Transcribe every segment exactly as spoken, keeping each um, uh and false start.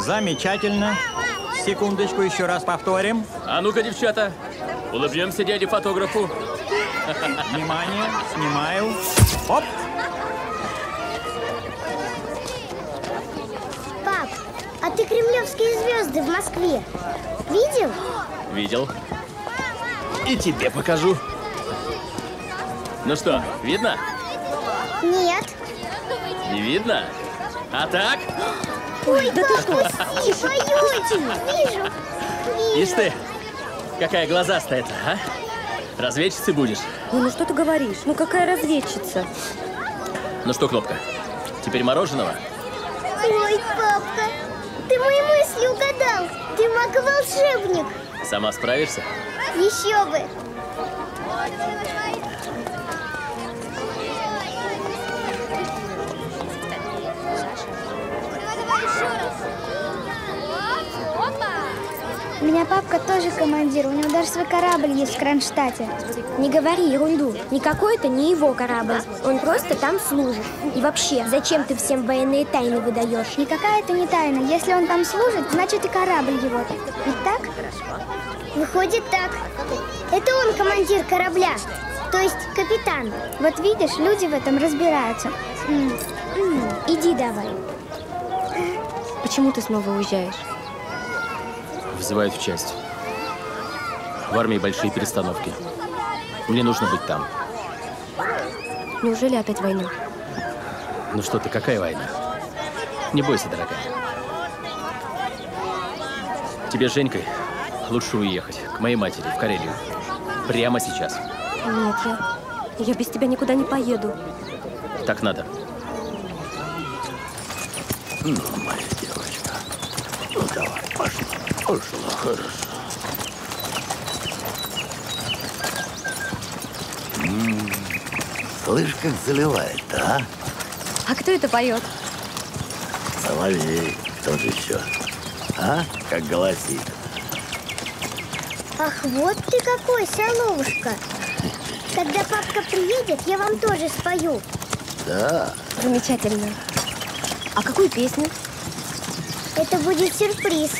Замечательно. Секундочку, еще раз повторим. А ну-ка, девчата, улыбнемся дяде фотографу. Внимание, снимаю. Оп! Пап, а ты кремлевские звезды в Москве видел? Видел. И тебе покажу. Ну что, видно? Нет. Не видно? А так? Ой, да ты что? Пусти, боюсь. Вижу. Ишь ты, какая глазастая-то, а? Разведчицей будешь? Ну, ну что ты говоришь? Ну какая разведчица? Ну что, Кнопка, теперь мороженого? Ой, папка, ты мои мысли угадал. Ты маг-волшебник. Сама справишься? Еще бы. У меня папка тоже командир, у него даже свой корабль есть в Кронштадте. Не говори ерунду. Никакой это не его корабль. Он просто там служит. И вообще, зачем ты всем военные тайны выдаешь? Никакая это не тайна. Если он там служит, значит и корабль его. Ведь так? Выходит так. Это он командир корабля. То есть капитан. Вот видишь, люди в этом разбираются. М -м, иди давай. Почему ты снова уезжаешь? Вызывают в часть. В армии большие перестановки. Мне нужно быть там. Неужели опять война? Ну что ты, какая война? Не бойся, дорогая. Тебе с Женькой лучше уехать к моей матери в Карелию. Прямо сейчас. Нет, я... Я без тебя никуда не поеду. Так надо. Ну, моя девочка. Ну, давай, пошла. Пошла, хорошо. М-м-м. Слышь, как заливает, а? А кто это поет? Соловей. Кто же еще? А? Как голосит. Ах, вот ты какой, соловушка. Когда папка приедет, я вам тоже спою. Да. Замечательно. А какую песню? Это будет сюрприз.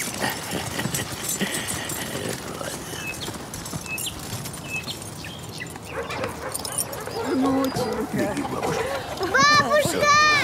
Внученька. Бабушка!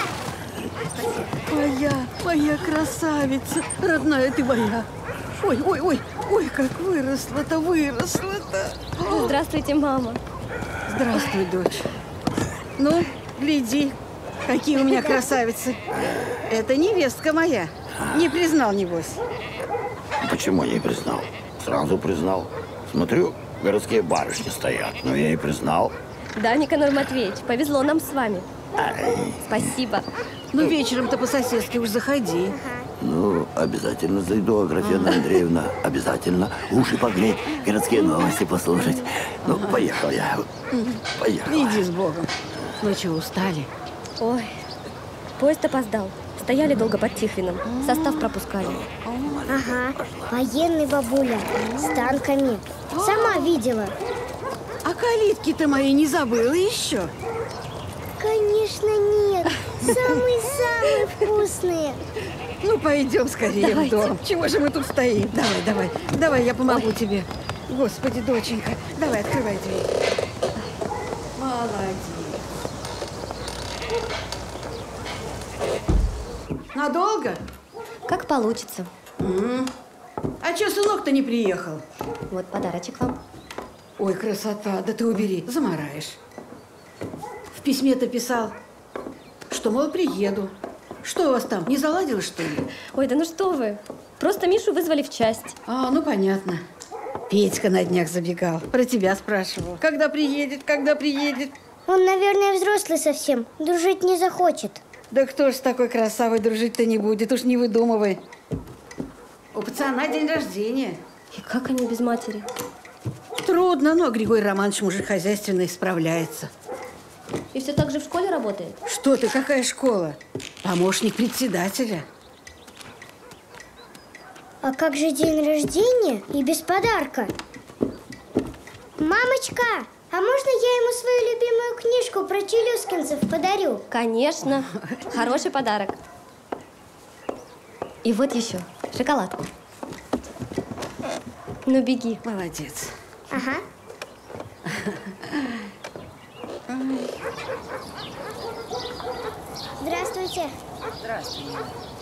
Моя, моя красавица. Родная ты моя. Ой, ой, ой, ой, как выросла-то, выросла-то. Здравствуйте, мама. Здравствуй, дочь. Ну, гляди, какие у меня красавицы. Это невестка моя. Не признал, небось. Почему не признал? Сразу признал. Смотрю, городские барышни стоят, но я и признал. Да, Никанор Матвеевич, повезло нам с вами. Ай. Спасибо. Ну, вечером-то по-соседски уж заходи. Ну, обязательно зайду, Аграфена Андреевна. Обязательно. Уши погреть, городские новости послушать. Ну, поехал я. Поехал. Иди с Богом. Вы чего, устали? Ой, поезд опоздал. Стояли долго под Тихвином. Состав пропускали. Ага, военный бабуля. С танками. Сама видела. А калитки-то мои не забыла еще? Конечно, нет. Самые-самые вкусные. Ну, пойдем скорее Давайте. в дом. Чего же мы тут стоим? Давай, давай, давай, я помогу Ой. тебе. Господи, доченька, давай, открывай дверь. Молодец. Надолго? Как получится. М-м. А че сынок-то не приехал? Вот подарочек вам. Ой, красота, да ты убери, замараешь. В письме-то писал, что, мол, приеду. Что у вас там, не заладилось, что ли? Ой, да ну что вы. Просто Мишу вызвали в часть. А, ну понятно. Петька на днях забегал, про тебя спрашивал. Когда приедет, когда приедет? Он, наверное, взрослый совсем, дружить не захочет. Да кто ж с такой красавой дружить-то не будет, уж не выдумывай. У пацана день рождения. И как они без матери? Трудно, но Григорий Романович мужик хозяйственный, справляется. И все так же в школе работает? Что ты, какая школа? Помощник председателя. А как же день рождения и без подарка? Мамочка, а можно я ему свою любимую книжку про челюскинцев подарю? Конечно. Хороший подарок. И вот еще шоколадку. Ну, беги. Молодец. Ага. Здравствуйте. Здравствуйте.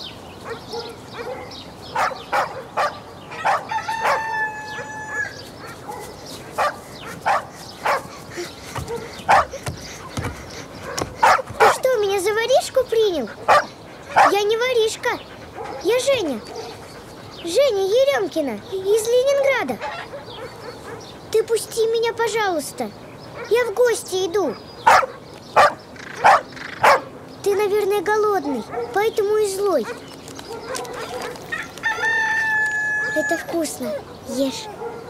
Ты что, меня за воришку принял? Я не воришка. Я Женя. Женя Еремкина из Ленинграда. Ты пусти меня, пожалуйста. Я в гости иду. Ты, наверное, голодный, поэтому и злой. Это вкусно. Ешь.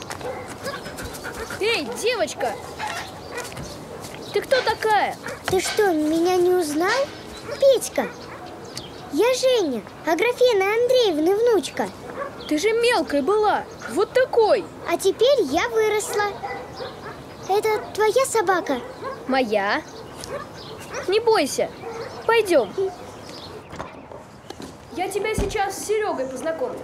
Эй, девочка! Ты кто такая? Ты что, меня не узнал? Петька. Я Женя, Аграфены Андреевны внучка. Ты же мелкой была, вот такой. А теперь я выросла. Это твоя собака? Моя. Не бойся, пойдем. Я тебя сейчас с Серегой познакомлю.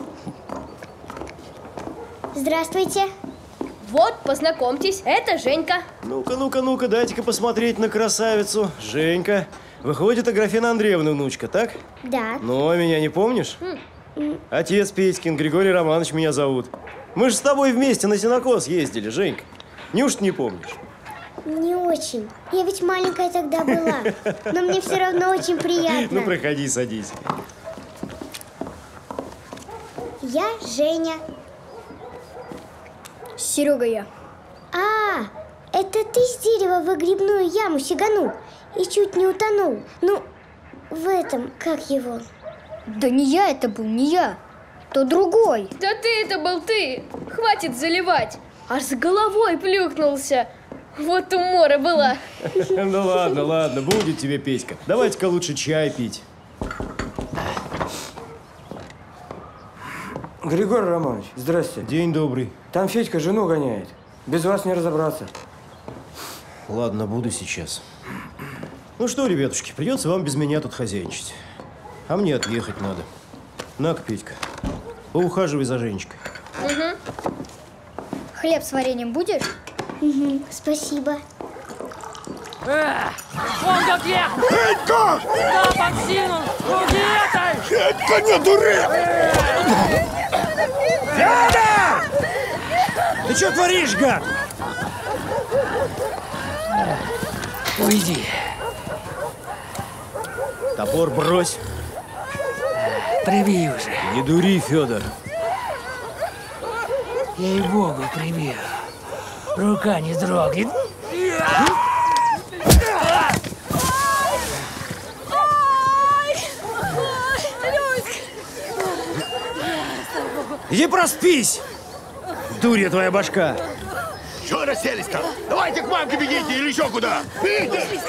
Здравствуйте. Вот, познакомьтесь, это Женька. Ну-ка, ну-ка, ну-ка, дайте-ка посмотреть на красавицу. Женька. Выходит, Аграфена Андреевна внучка, так? Да. Ну, а меня не помнишь? Отец Петькин, Григорий Романович меня зовут. Мы же с тобой вместе на сенокос ездили, Женька. Неужто не помнишь? Не очень. Я ведь маленькая тогда была. Но мне все равно очень приятно. Ну, проходи, садись. Я Женя. Серега я. А, это ты с дерева в выгребную яму сиганул и чуть не утонул. Ну, в этом, как его? Да не я это был, не я. То другой. Да ты это был ты. Хватит заливать. Аж с головой плюхнулся. Вот умора была. Ну ладно, ладно, будет тебе, Петька. Давайте-ка лучше чай пить. Григорий Романович, здрасте. День добрый. Там Федька жену гоняет. Без вас не разобраться. Ладно, буду сейчас. Ну что, ребятушки, придется вам без меня тут хозяйничать. А мне отъехать надо. На-ка, Петька, поухаживай за Женечкой. Угу. Хлеб с вареньем будешь? Угу, спасибо. Э, вон как я! Федька! Да, подсинул! Руки этой! Федька, не дури! Федя! Ты что творишь, гад? Уйди. Топор брось. Прибей уже. Не дури, Федор. Ей-богу, прибью. Рука не дрогнет. Иди проспись! Дурья твоя башка! Чего расселись-то? Давайте к мамке бегите или еще куда! Бегите!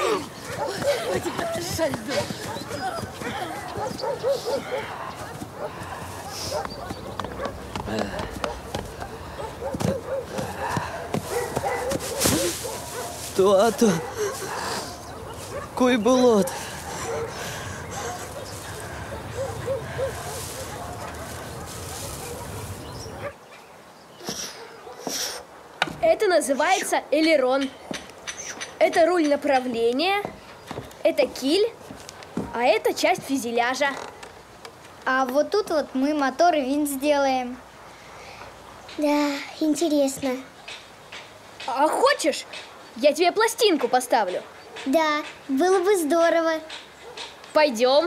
Туато, кой болот. Это называется элерон. Это руль направления, это киль, а это часть фюзеляжа. А вот тут вот мы мотор и винт сделаем. Да, интересно. А хочешь, я тебе пластинку поставлю? Да, было бы здорово. Пойдем.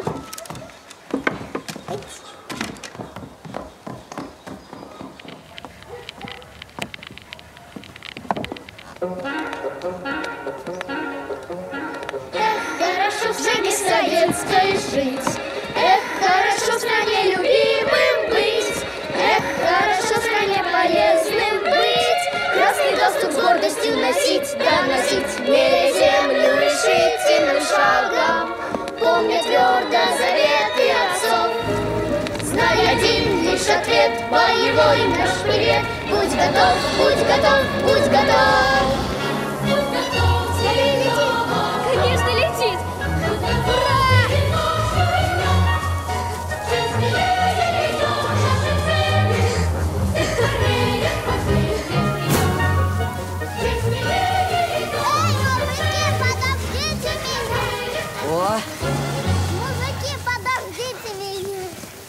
Хорошо в стране советской жить, эх, хорошо в стране любимым быть, эх, хорошо в стране полезным быть, красный галстук с гордостью носить, да носить, меря землю решительным шагом, помня твердо заветы отцов, знай один лишь ответ, боевой наш привет, будь готов, будь готов, будь готов. Конечно, летит! Ура! О! Мужики, подождите меня.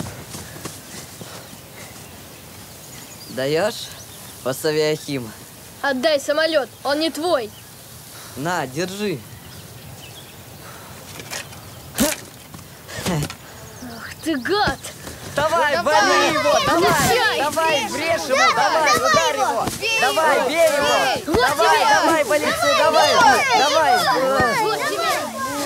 Даешь? Посавиахим. Отдай самолет, он не твой. На, держи. Ах ты гад! Давай, Ну, вали его, давай, Получай! давай, врежь ему, Да, давай, давай ударь его, его, бей давай, его, бей бей. его, Вот давай, тебе. давай, по лицу, давай, давай. Вот тебе.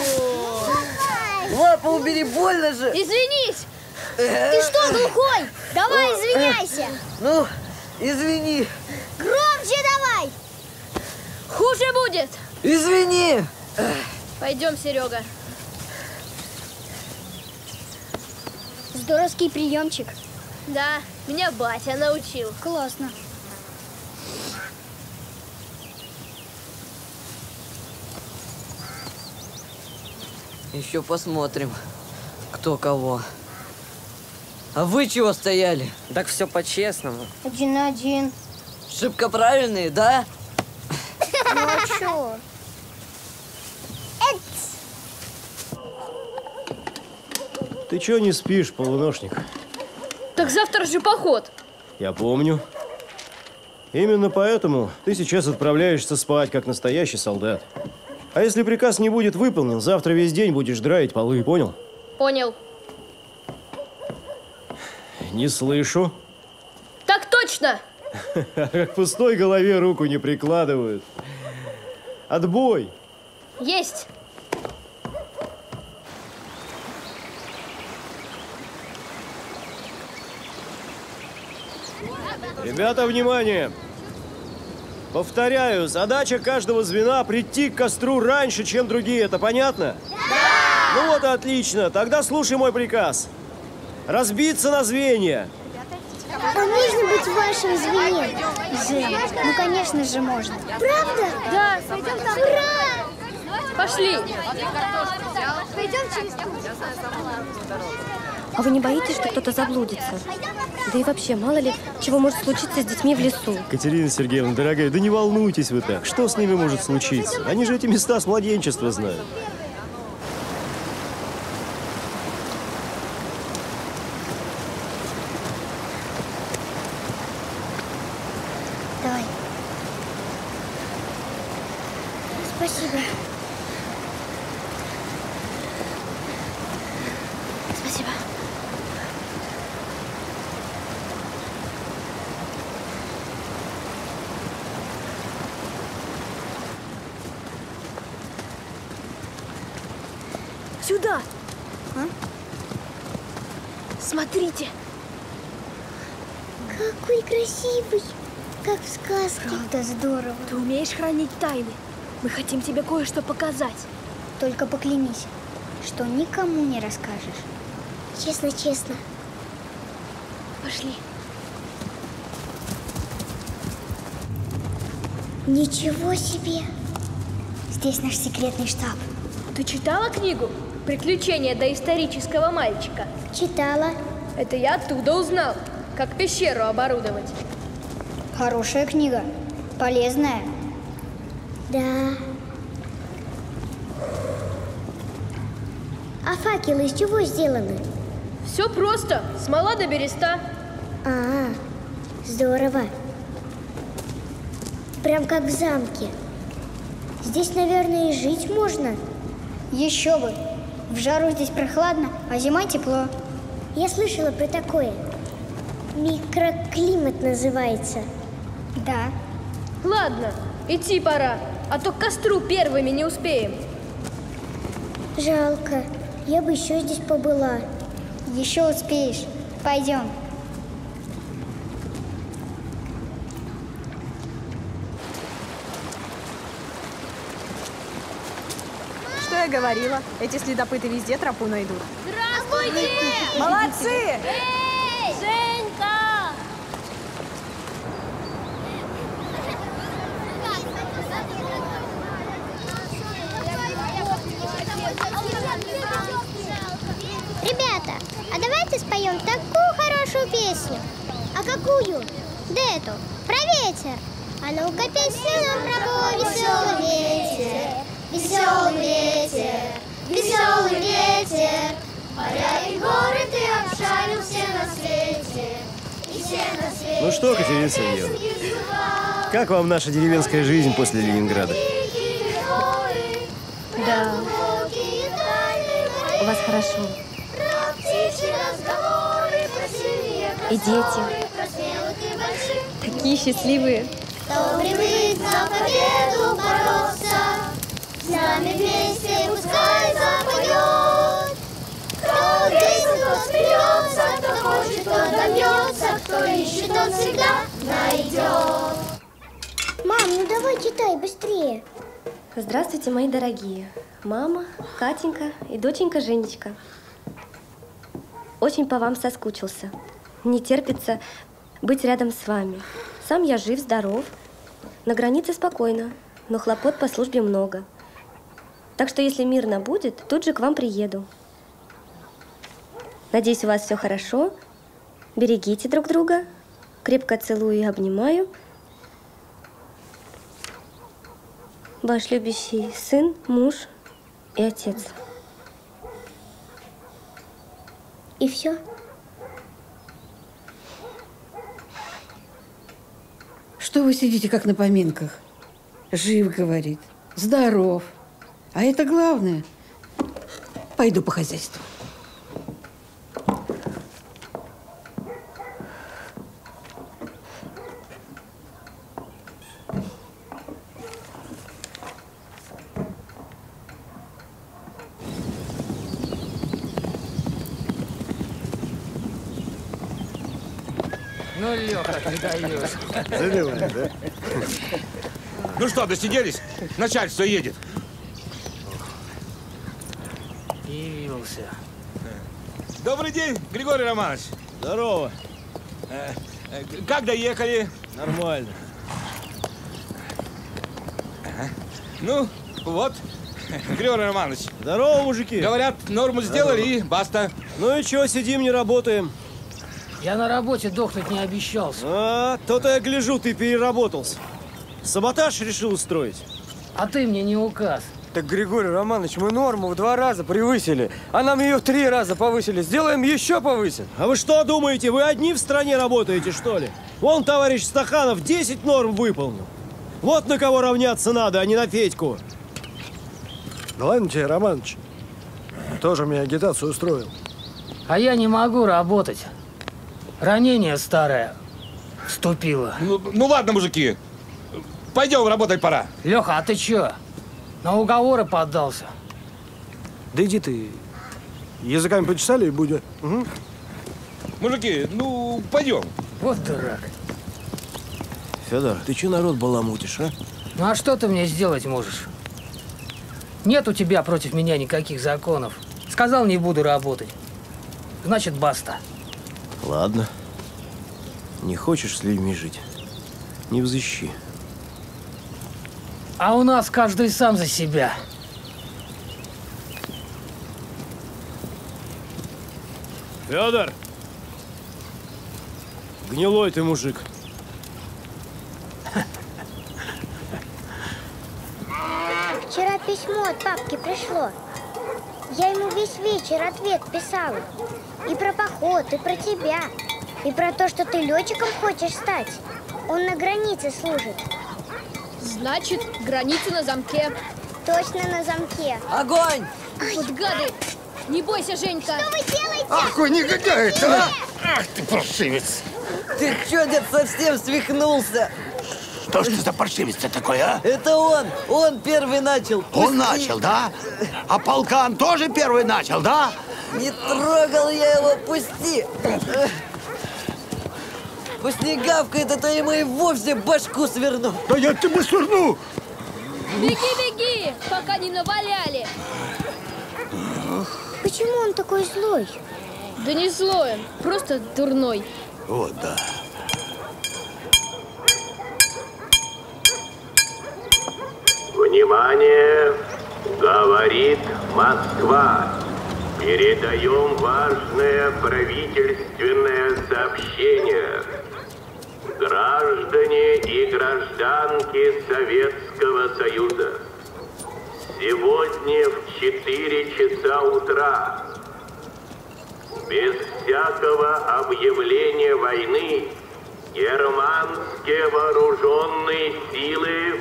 Лапу убери, больно же. Извинись! Ты что, глухой? Давай, извиняйся. Ну, извини. Громче давай. Хуже будет. Извини. Пойдем, Серега. Здоровский приемчик. Да, меня батя научил. Классно. Еще посмотрим, кто кого. А вы чего стояли? Так все по-честному. Один на один. Шибко правильные, да? Ну а чё? Ты чё не спишь, полуношник? Так завтра же поход. Я помню. Именно поэтому ты сейчас отправляешься спать, как настоящий солдат. А если приказ не будет выполнен, завтра весь день будешь драить полы, понял? Понял. Не слышу. Так точно. К пустой голове руку не прикладывают. Отбой. Есть. Ребята, внимание! Повторяю, задача каждого звена прийти к костру раньше, чем другие. Это понятно? Да! Ну вот и отлично. Тогда слушай мой приказ. Разбиться на звенья. А можно быть в вашем звене? Жень, ну конечно же можно. Правда? Да. Пойдем там. Ура! Пошли. Пойдем через ту. А вы не боитесь, что кто-то заблудится? Да и вообще, мало ли, чего может случиться с детьми в лесу. Катерина Сергеевна, дорогая, да не волнуйтесь вы так. Что с ними может случиться? Они же эти места с младенчества знают. Давай. Спасибо. Спасибо. Сюда. А? Смотрите. Какой красивый. Как в сказке. Правда, здорово. Ты умеешь хранить тайны. Мы хотим тебе кое-что показать. Только поклянись, что никому не расскажешь. Честно, честно. Пошли. Ничего себе! Здесь наш секретный штаб. Ты читала книгу «Приключения доисторического мальчика»? Читала. Это я оттуда узнал, как пещеру оборудовать. Хорошая книга. Полезная. Да. А факелы из чего сделаны? Все просто. Смола до береста. А, здорово. Прям как в замке. Здесь, наверное, и жить можно. Еще бы. В жару здесь прохладно, а зимой тепло. Я слышала про такое. Микроклимат называется. Да. Ладно, идти пора, а то к костру первыми не успеем. Жалко. Я бы еще здесь побыла. Еще успеешь. Пойдем. Что я говорила? Эти следопыты везде тропу найдут. Здравствуйте! Молодцы! Эй! Женька! Ребята, а давайте споем такую хорошую песню. А какую? Да эту, про ветер. А ну-ка песню нам про веселый ветер, веселый ветер, веселый Ну что, Катерина Сергеевна, как вам наша деревенская жизнь после Ленинграда? Да. У вас хорошо. И дети. Такие счастливые. Кто привык за победу бороться, с нами вместе пускай запоет. Кто грызет, тот смеется, кто хочет, тот добьется, кто ищет, тот всегда найдет. Мам, ну давай читай быстрее. Здравствуйте, мои дорогие. Мама, Катенька и доченька Женечка. Очень по вам соскучился. Не терпится быть рядом с вами. Сам я жив, здоров. На границе спокойно, но хлопот по службе много. Так что, если мирно будет, тут же к вам приеду. Надеюсь, у вас все хорошо. Берегите друг друга. Крепко целую и обнимаю. Ваш любящий сын, муж и отец. И все? Что вы сидите, как на поминках? Жив, говорит, здоров. А это главное. Пойду по хозяйству. Ну, Лёха, ты даешь. Заливай, да? Ну что, досиделись? Начальство едет. Явился. Добрый день, Григорий Романович. Здорово. Э, э, Как доехали? Нормально. Ага. Ну, вот, Григорий Романович. Здорово, мужики. Говорят, норму сделали и баста. Ну и чё, сидим, не работаем? Я на работе дохнуть не обещался. А, то-то я гляжу, ты переработался. Саботаж решил устроить? А ты мне не указ. Так, Григорий Романович, мы норму в два раза превысили, а нам ее в три раза повысили. Сделаем еще повысим. А вы что думаете, вы одни в стране работаете, что ли? Вон товарищ Стаханов десять норм выполнил. Вот на кого равняться надо, а не на Федьку. Да ладно тебе, Романыч. Тоже мне агитацию устроил. А я не могу работать. Ранение старое вступило. Ну, ну ладно, мужики. Пойдем, работать пора. Леха, а ты чё? На уговоры поддался? Да иди ты. Языками почесали и будет. Угу. Мужики, ну, пойдем. Вот дурак. Федор, ты че народ баламутишь, а? Ну а что ты мне сделать можешь? Нет у тебя против меня никаких законов. Сказал, не буду работать. Значит, баста. Ладно. Не хочешь с людьми жить? Не взыщи. А у нас каждый сам за себя. Федор! Гнилой ты мужик. Вчера письмо от папки пришло. Я ему весь вечер ответ писала. И про поход, и про тебя. И про то, что ты летчиком хочешь стать. Он на границе служит. Значит, граница на замке. Точно на замке. Огонь! Вот гады! Не бойся, Женька! Что вы делаете? Ах, вы негодяи-то! Ах ты, паршивец! Ты чё, дед, совсем свихнулся? Что ж ты за паршивец-то такой, а? Это он! Он первый начал! Пусти. Он начал, да? А полкан тоже первый начал, да? Не трогал я его, пусти! Пусть не гавкает, а то ему и вовсе башку сверну! Да я тебе сверну! Беги, беги, пока не наваляли! Почему он такой злой? Да не злой он, просто дурной. Вот да. Внимание! Говорит Москва. Передаем важное правительственное сообщение. Граждане и гражданки Советского Союза. Сегодня в четыре часа утра без всякого объявления войны германские вооруженные силы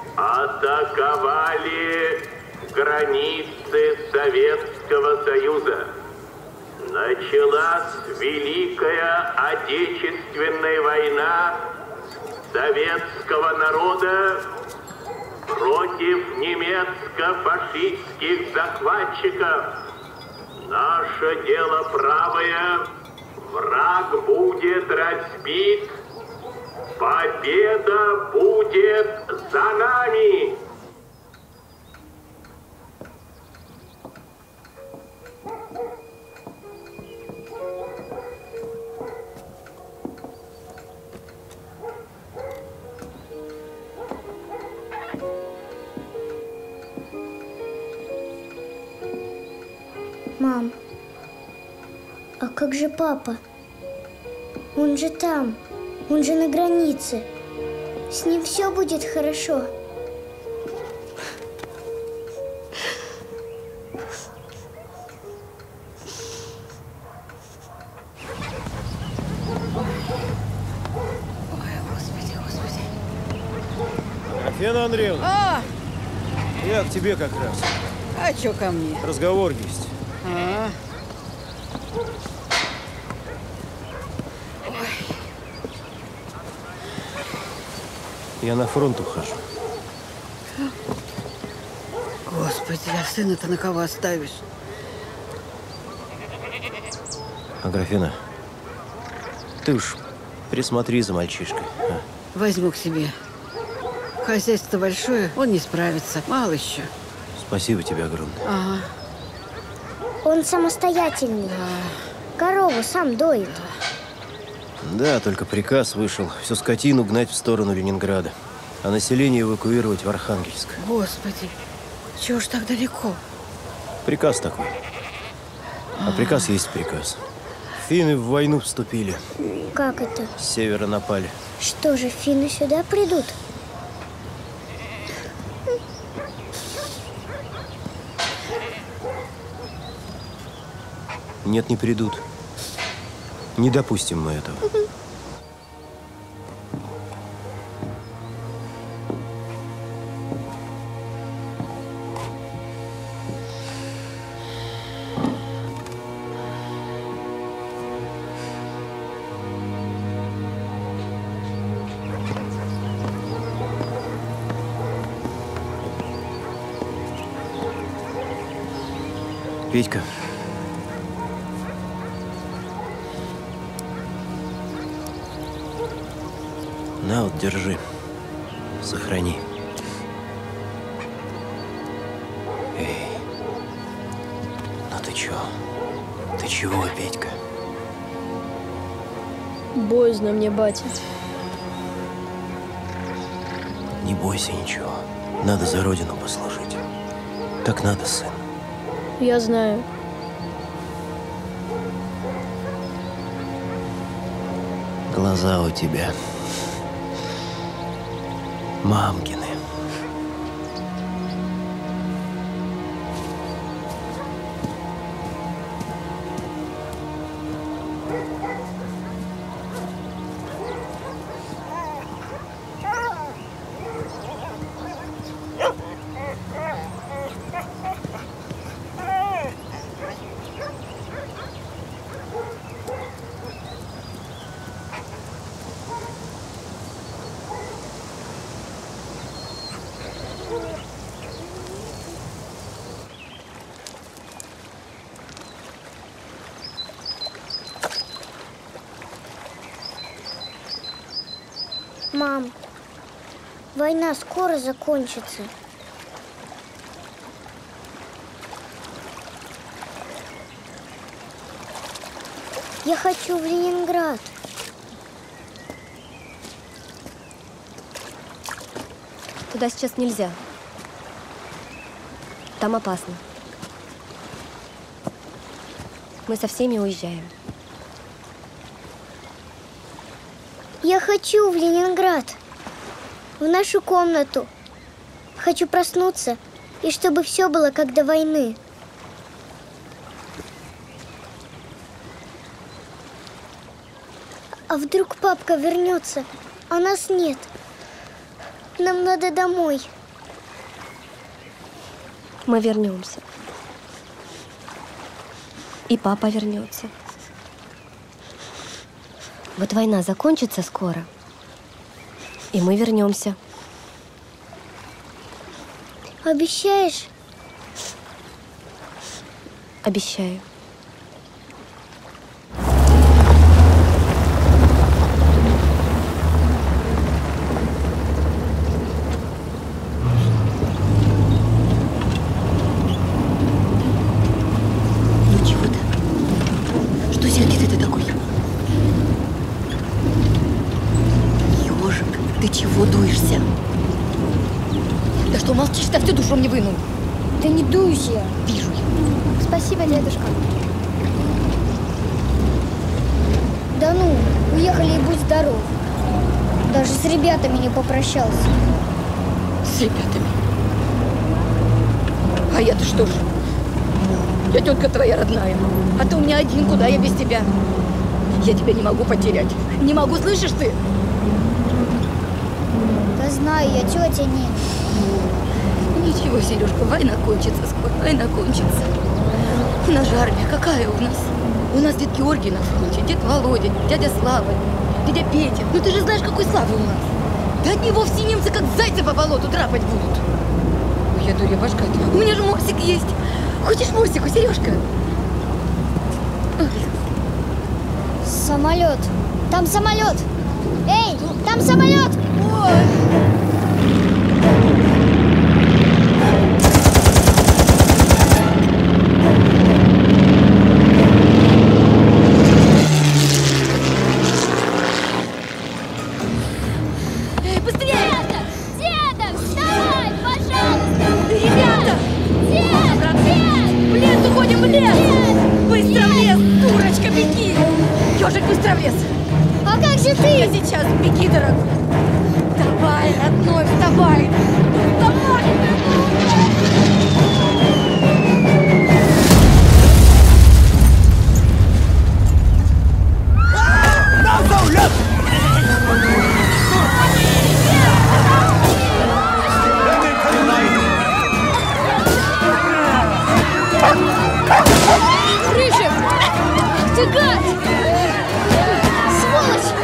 атаковали границы Советского Союза. Началась Великая Отечественная война советского народа против немецко-фашистских захватчиков. Наше дело правое, враг будет разбит, победа будет за нами. Мам, а как же папа? Он же там, он же на границе. С ним все будет хорошо. Аграфена Андреевна, А, я к тебе как раз. а чё ко мне? Разговор есть. А. Я на фронт ухожу. Господи, а сына-то на кого оставишь? Аграфена, ты уж присмотри за мальчишкой. А? Возьму к себе. Хозяйство большое, он не справится. Мало еще. Спасибо тебе огромное. Ага. Он самостоятельный. Корову сам доит. Да, только приказ вышел всю скотину гнать в сторону Ленинграда, а население эвакуировать в Архангельск. Господи, чего ж так далеко? Приказ такой. А приказ есть приказ. Финны в войну вступили. Как это? С севера напали. Что же, финны сюда придут? Нет, не придут. Не допустим мы этого. Петька. На вот, держи. Сохрани. Эй. Ну ты чё? Ты чего, Петька? Боязно мне, батя. Не бойся ничего. Надо за родину послужить. Так надо, сын. Я знаю. Глаза у тебя мамкины. Мам, война скоро закончится. Я хочу в Ленинград. Туда сейчас нельзя. Там опасно. Мы со всеми уезжаем. Я хочу в Ленинград. В нашу комнату. Хочу проснуться, и чтобы все было как до войны. А вдруг папка вернется, а нас нет? Нам надо домой. Мы вернемся. И папа вернется. Вот война закончится скоро, и мы вернемся. Обещаешь? Обещаю. Ну чего ты? Что сердитый ты такой? Ёжик, ты чего дуешься? Да что молчишь, так всю душу мне вынул. Да не дуйся я. Вижу я. Спасибо, дедушка. Да ну, уехали и будь здоров. Даже с ребятами не попрощался. С ребятами? А я-то что ж? Я тетка твоя родная. А ты у меня один, куда я без тебя? Я тебя не могу потерять. Не могу, слышишь ты? Да знаю, я тетя не. Ничего, Сережка, война кончится скоро, война кончится. У нас же армия какая у нас? У нас дед Георгий на фронте, дед Володя, дядя Слава, дядя Петя. Ну ты же знаешь, какой Славы у нас. Да от него все немцы как зайцы по болоту драпать будут. Ой, я дуря башка. У меня же морсик есть. Хочешь морсику, Сережка? Самолет. Там самолет. Эй, там самолет. Ой. Ёжик, быстро в лес! А как же ты? Я сейчас, беги, дорогой! Давай, родной, вставай! Вставай! Рыжик! Ты гад! Сволочь!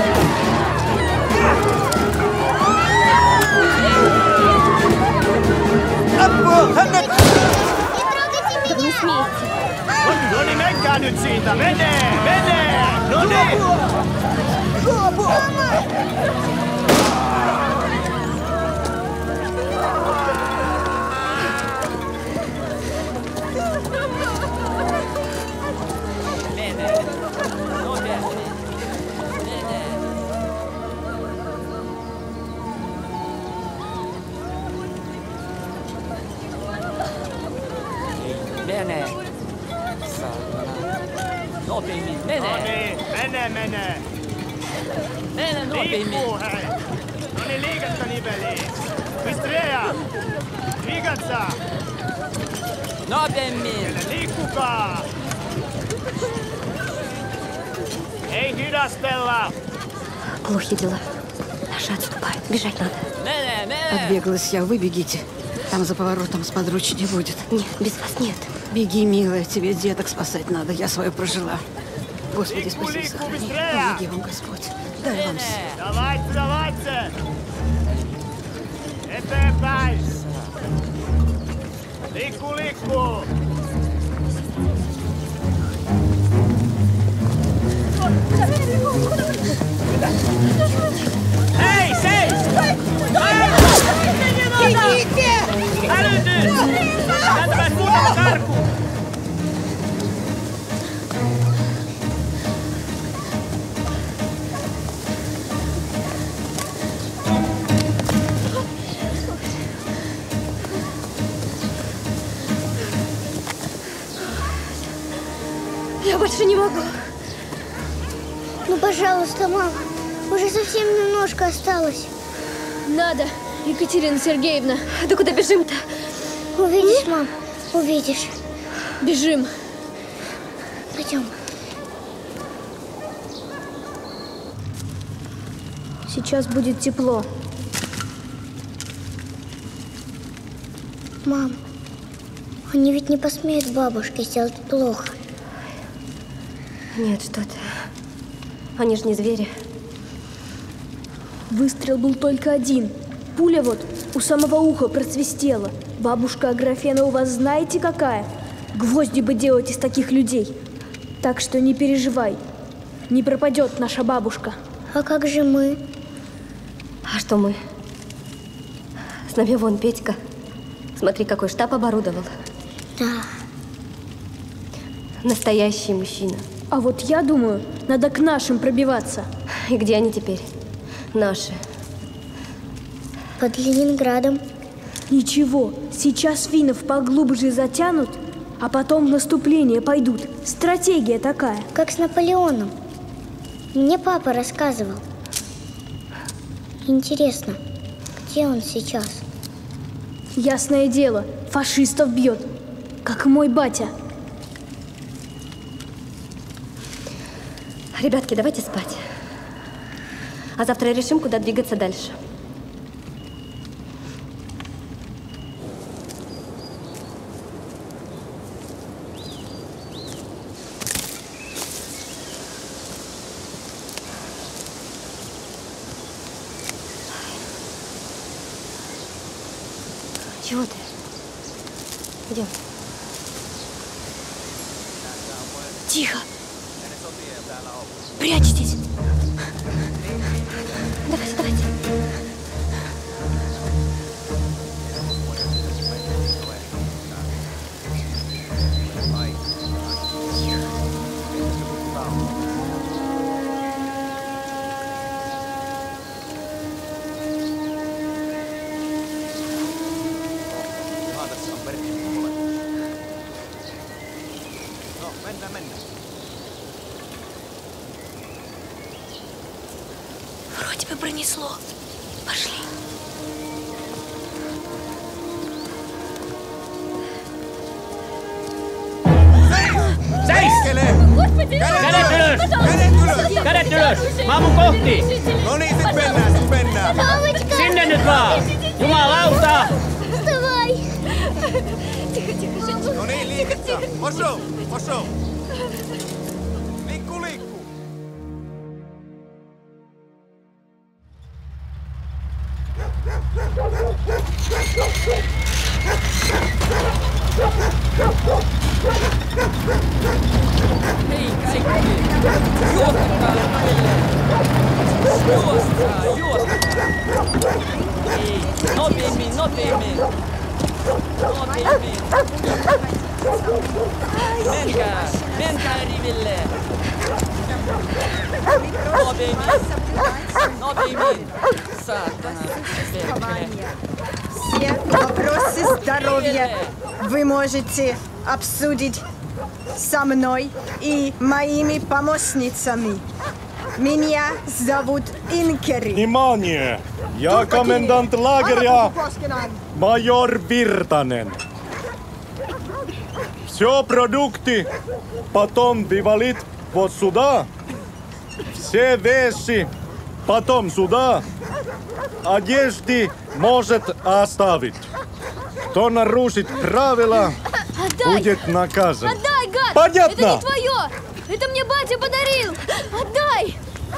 Да вы не смейте. No niin, menkää nyt siitä! Menee! Menee! No niin! Mene! Saatana. Nopeammin, mene! No niin, mene, mene! Mene nopeammin! Liikkuu, hei! No niin, liikettä niveliin! Bystreja! Liikatsa! Nopeammin! Liikkukaa! Ei hidastella! Плохие дела. Наши отступают. Бежать надо. Mene, mene! Отбеглась я, вы бегите. Там за поворотом сподручнее будет. Нет, без вас нет. Беги, милая, тебе деток спасать надо. Я свое прожила. Господи, спаси, сохрани. Помоги вам, Господь. Дай вам сил. Давайте, давайте! Eteenpäin! Liikkuu, liikkuu! Hei, seis! Älytys! Täältä pääs muutama karku! Я больше не могу. Ну, пожалуйста, мама. Уже совсем немножко осталось. Надо, Екатерина Сергеевна. Да куда бежим-то? Увидишь, мам, увидишь. Бежим. Пойдем. Сейчас будет тепло. Мам, они ведь не посмеют бабушке сделать плохо. Нет, что ты. Они же не звери. Выстрел был только один. Пуля вот у самого уха просвистела. Бабушка Аграфена у вас знаете какая? Гвозди бы делать из таких людей. Так что не переживай. Не пропадет наша бабушка. А как же мы? А что мы? С нами вон Петька. Смотри, какой штаб оборудовал. Да. Настоящий мужчина. А вот я думаю, надо к нашим пробиваться. И где они теперь? Наши. Под Ленинградом. Ничего, сейчас финнов поглубже затянут, а потом в наступление пойдут. Стратегия такая. Как с Наполеоном. Мне папа рассказывал. Интересно, где он сейчас? Ясное дело, фашистов бьет, как мой батя. Ребятки, давайте спать. А завтра решим, куда двигаться дальше. Чего ты? Идем. Тихо. Прячьтесь. Давайте, давайте. Вроде бы пронесло. Пошли. Seis! Kädet ylös! Kädet ylös! Mamun kohti! No niin, sit mennään, sit mennään. Sinne nyt vaan! Jumalauta! Вставай! Тихо, тихо, женщина. No niin, liikettä. Pошел, pошел. Liikku, liikku. Hei kaikki! Juostakaa meille! Juostaa, juostaa! Hei, nopeammin, nopeammin! Nopeammin! Menkää, menkää riville! Nopeammin! Nopeammin! Saatana, perkele! Все вопросы здоровья вы можете обсудить со мной и моими помощницами. Меня зовут Инкери. Внимание! Я комендант лагеря майор Virtanen. Все продукты потом вывалить вот сюда. Все вещи потом сюда. Одежды может оставить. Кто нарушит правила, Отдай! будет наказан. Отдай, гад! Понятно? Это не твое! Это мне батя подарил! Отдай!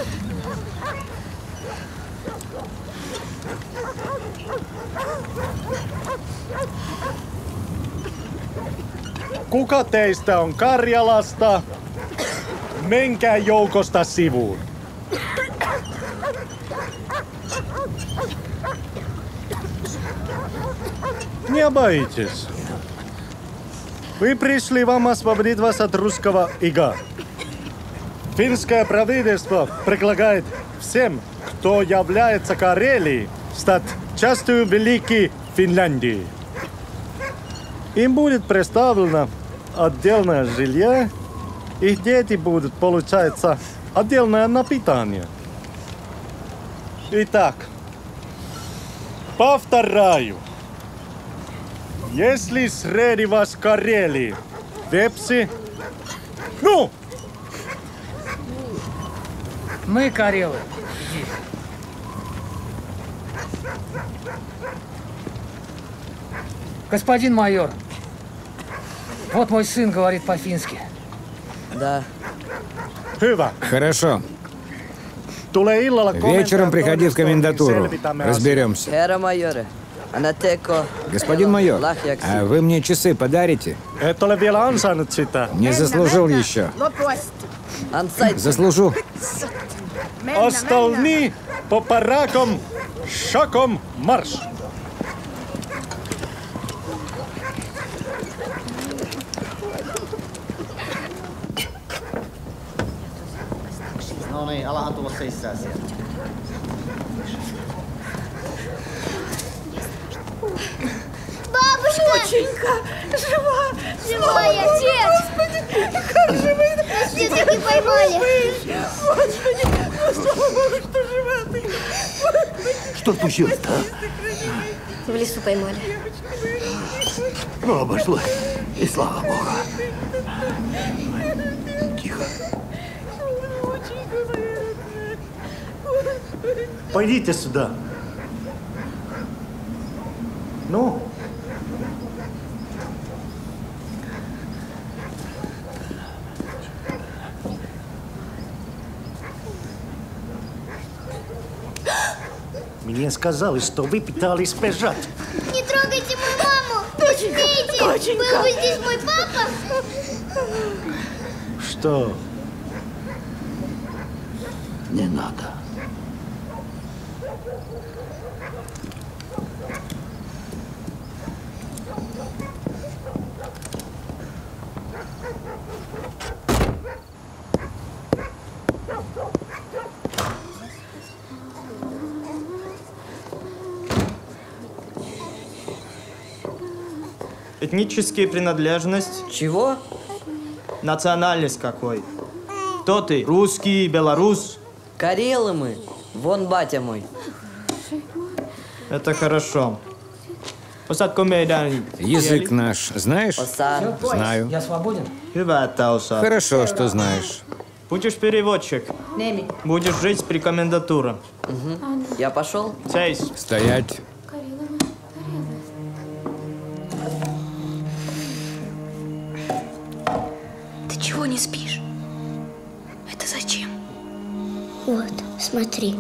Kuka teistä on Karjalasta? Menkää joukosta sivuun. Не боитесь. Вы пришли вам освободить вас от русского ига. Финское правительство предлагает всем, кто является Карелией, стать частью Великой Финляндии. Им будет представлено отдельное жилье, их дети будут получать отдельное напитание. Итак, повторяю. Если среди вас Карелии, вепси... Ну! Мы карелы. Иди. Господин майор, вот мой сын говорит по-фински. Да. Хорошо. Вечером приходи в комендатуру. Разберемся. Эра майоре. Анатеко. Господин майор, а вы мне часы подарите? Не заслужил еще. Заслужу. Остальные по баракам, шагом марш. No niin, alahan tulla sisään sieltä. Бабушка! Доченька, жива! Живая, отец! Как живая? Нас все-таки поймали! Господи, ну слава Богу, что жива ты! Что случилось-то, а? В лесу поймали. Ну, обошлось. И слава Богу. Тихо. Пойдите сюда. Ну? Мне сказали, что вы пытались бежать. Не трогайте мою маму! Доченька, Видите? доченька. Был бы здесь мой папа! Что? Не надо. Этническая принадлежность. Чего? Национальность какой? Кто ты? Русский, белорус? Карелы мы. Вон батя мой. Это хорошо. Osaatko meidän Язык наш знаешь? Осан. Знаю. Я свободен? Hyvä, että osaat. Хорошо, что знаешь. Будешь переводчик. Неми. Будешь жить при комендатуре. Угу. Я пошел? Сесть. Стоять. Ты чего не спишь? Это зачем? Вот, смотри.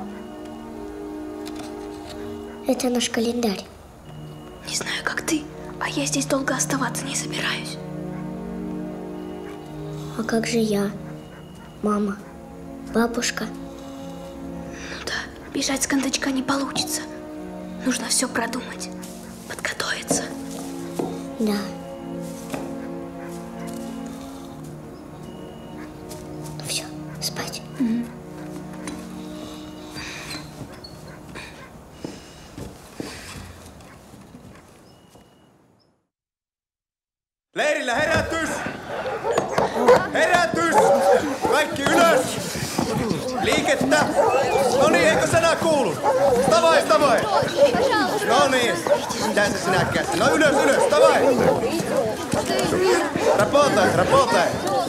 Это наш календарь. Не знаю, как ты, а я здесь долго оставаться не собираюсь. А как же я? Мама? Бабушка? Ну да, бежать с кондачка не получится. Нужно все продумать, подготовиться. Да. Ну все, спать. Угу. Leirillä herätys! Herätys! Kaikki ylös! Liikettä! No niin, eikö sana kuulu? Stavai, stavai! No niin, mitä se sinä käsi? No ylös, ylös, stavai! Rapotai, rapotai!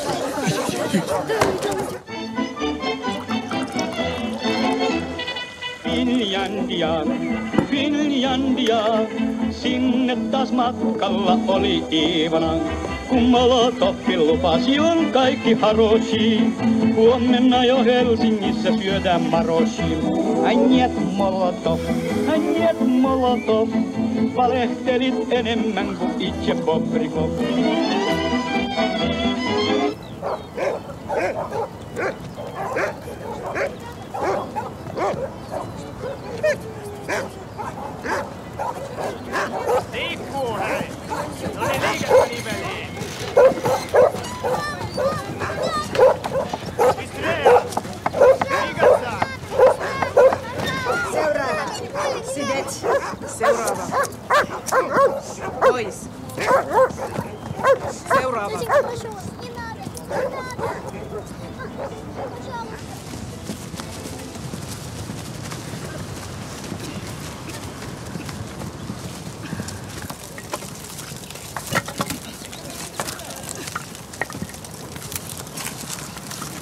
Finlandia, Finlandia, sinne taas matkalla oli Iivana. Kun Molotofin lupasi on kaikki haroshi, huomenna jo Helsingissä syödään maroshi. Äijät Molotov, äijät Molotov, valehtelit enemmän kuin itse Bobrikov. Liikkuu, hei! No niin, liikettä niveliin! Bыстрее! Двигаться! Seuraava. Сидеть. Seuraava. Pois. Seuraava.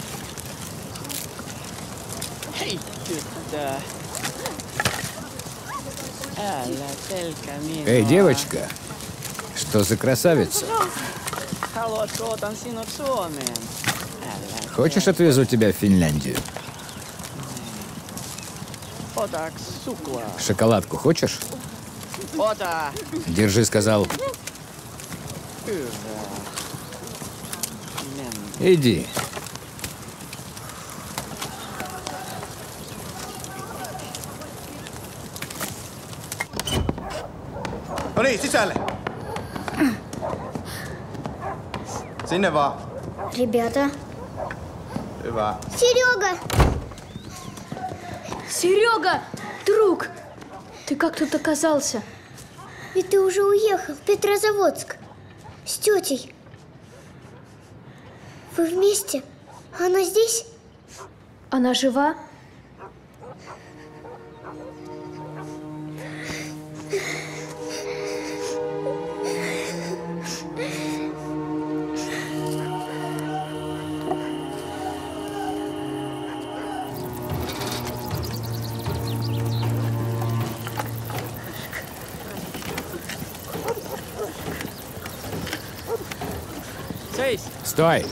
Hei, tyttö. Эй, девочка, что за красавица? Haluatko otan sinut Suomeen? Хочешь, отвезу тебя в Финляндию? Otaks suklaa? Шоколадку хочешь? Ota! Держи, сказал. Hyvä. Иди. No niin, sisälle. Sinne vaan. Ребята. Hyvä. Серега! Серега! Друг! Ты как тут оказался? Ведь ты уже уехал в Петрозаводск с тетей. Вы вместе? Она здесь? Она жива? Стой!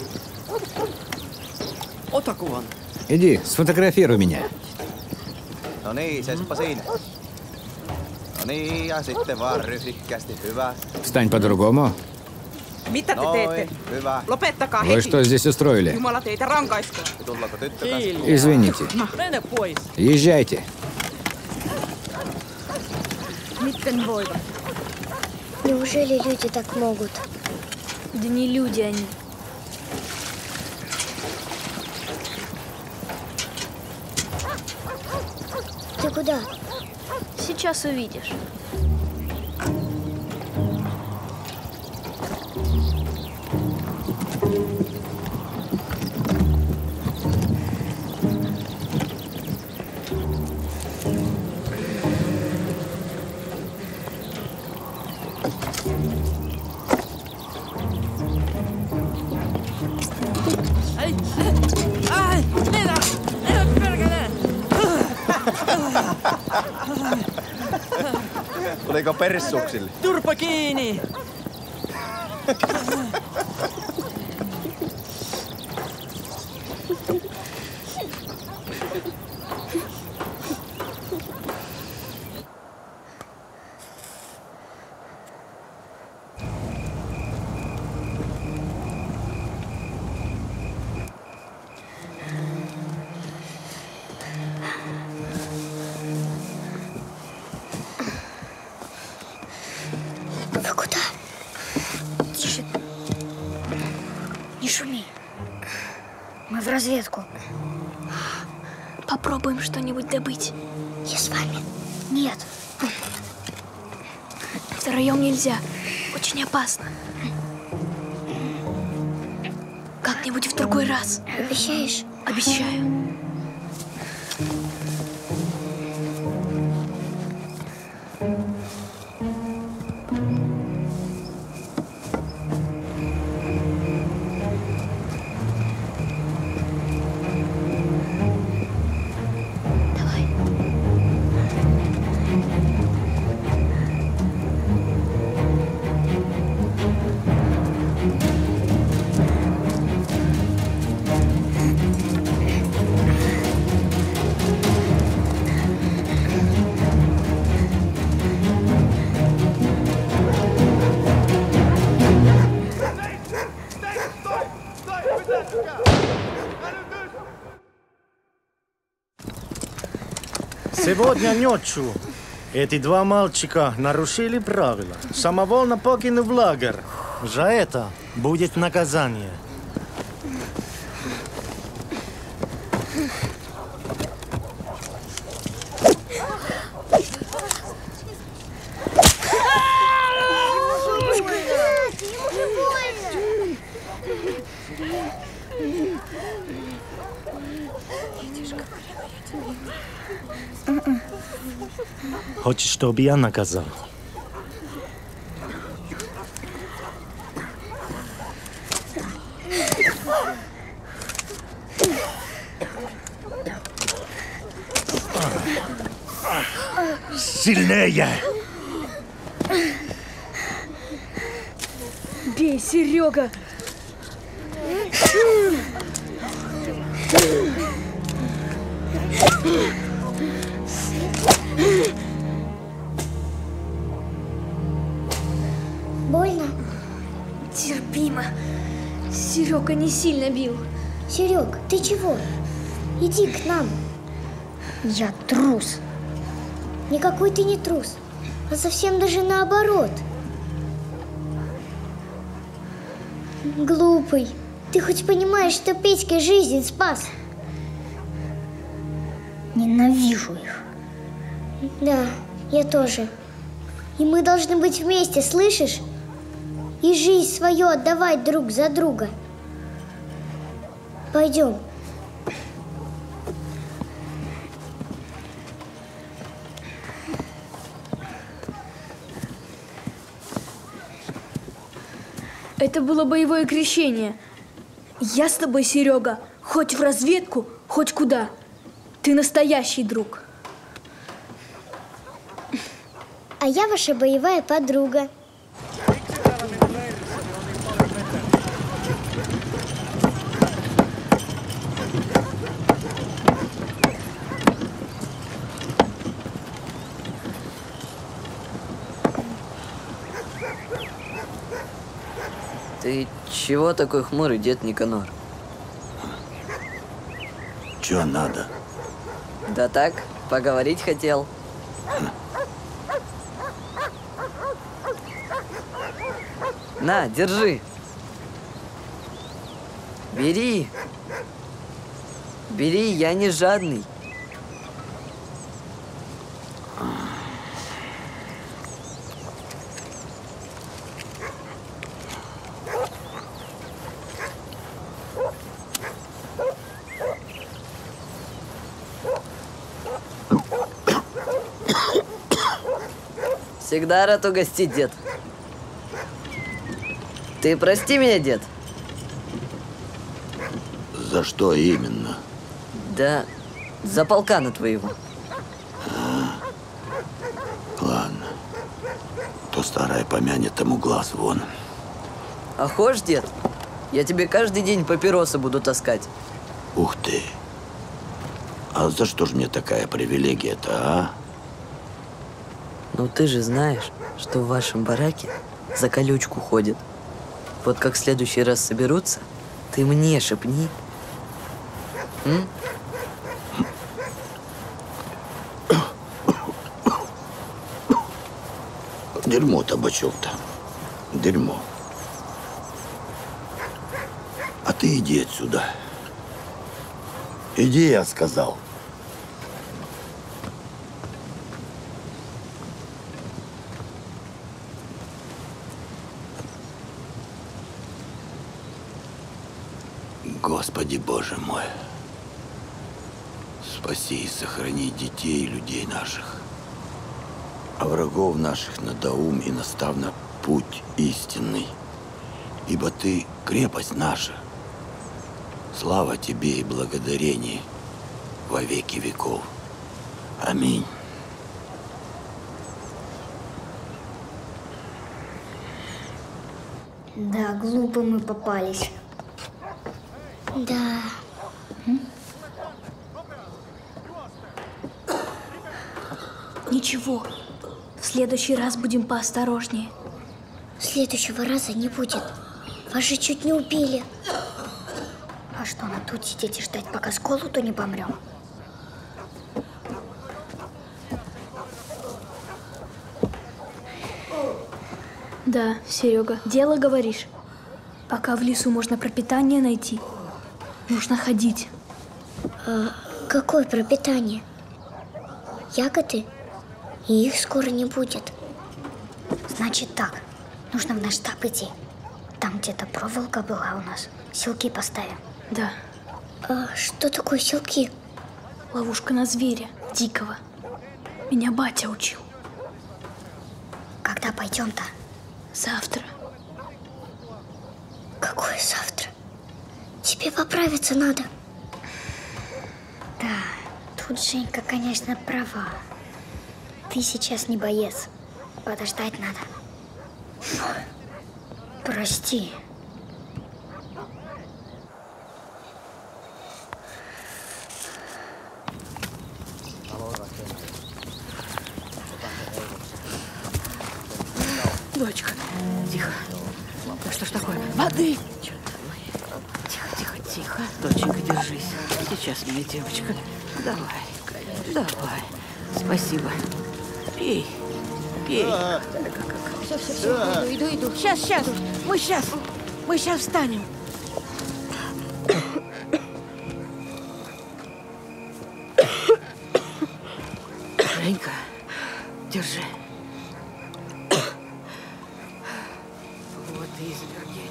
Ota kuvan. Иди, сфотографируй меня. No niin, seisoppa siinä. No niin, ja sitten vaan ryhdikkäästi. Hyvä. Встань по-другому. Mitä te teette? Noin, hyvä. Lopettakaa Вы heti. что здесь устроили? Jumala teitä rankaiskoon. Tullaanko tyttö kanssa? Извините. Mene pois. Езжайте. Mitten voivat? Неужели люди так могут? Да не люди они. Ты куда? Сейчас увидишь. Ai! Ai! Mennä! Mennä perkele! Tuliko perissuksille? Turpa kiinni! Вы куда? Тише. Не шуми. Мы в разведку. Попробуем что-нибудь добыть. Я с вами. Нет. Втроем нельзя. Очень опасно. Как-нибудь в другой раз. Обещаешь? Обещаю. Сегодня ночью эти два мальчика нарушили правила, самовольно покинув лагерь. За это будет наказание. Хочешь, чтобы я наказал? Сильнее! Бей, Серега! Больно? Терпимо. Серега не сильно бил. Серег, ты чего? Иди к нам. Я трус. Никакой ты не трус, а совсем даже наоборот. Глупый. Ты хоть понимаешь, что Петька жизнь спас? Ненавижу их. Да, я тоже. И мы должны быть вместе, слышишь? И жизнь свою отдавать друг за друга. Пойдем. Это было боевое крещение. Я с тобой, Серега, хоть в разведку, хоть куда. Ты настоящий друг. А я ваша боевая подруга. Ты чего такой хмурый, дед Никанор? Чё надо? Да так, поговорить хотел. На, держи. Бери. Бери, я не жадный. Всегда рад угостить, дед. Ты прости меня, дед. За что именно? Да за полкана твоего. А, ладно. То старая помянет, тому глаз вон. А хошь, дед? Я тебе каждый день папиросы буду таскать. Ух ты. А за что ж мне такая привилегия-то, а? Ну ты же знаешь, что в вашем бараке за колючку ходят. Вот как в следующий раз соберутся, ты мне шепни. М? Дерьмо табачок-то. Дерьмо. А ты иди отсюда. Иди, я сказал. Господи Боже мой, спаси и сохрани детей и людей наших, а врагов наших надоум и наставь на путь истинный, ибо Ты крепость наша. Слава Тебе и благодарение во веки веков. Аминь. Да, глупо мы попались. Да. Ничего. В следующий раз будем поосторожнее. Следующего раза не будет. Вас же чуть не убили. А что, нам тут сидеть и ждать, пока с голоду не помрем? Да, Серега, дело говоришь. Пока в лесу можно пропитание найти, нужно ходить. А какое пропитание? Ягоды? И их скоро не будет. Значит так, нужно в наш штаб идти. Там где-то проволока была у нас. Селки поставим. Да. А что такое селки? Ловушка на зверя, дикого. Меня батя учил. Когда пойдем-то? Завтра. Какое завтра? Тебе поправиться надо. Да, тут Женька, конечно, права. Ты сейчас не боец. Подождать надо. Прости. Дочка, тихо. Да что ж такое? Воды! Тихо, тихо, тихо. Доченька, держись. Сейчас, моя девочка. Давай, давай. Спасибо. Пей, пей. Все, все, все. Иду, иду, иду. Сейчас, сейчас. Мы сейчас. Мы сейчас встанем. Женька, держи. Вот и изверги.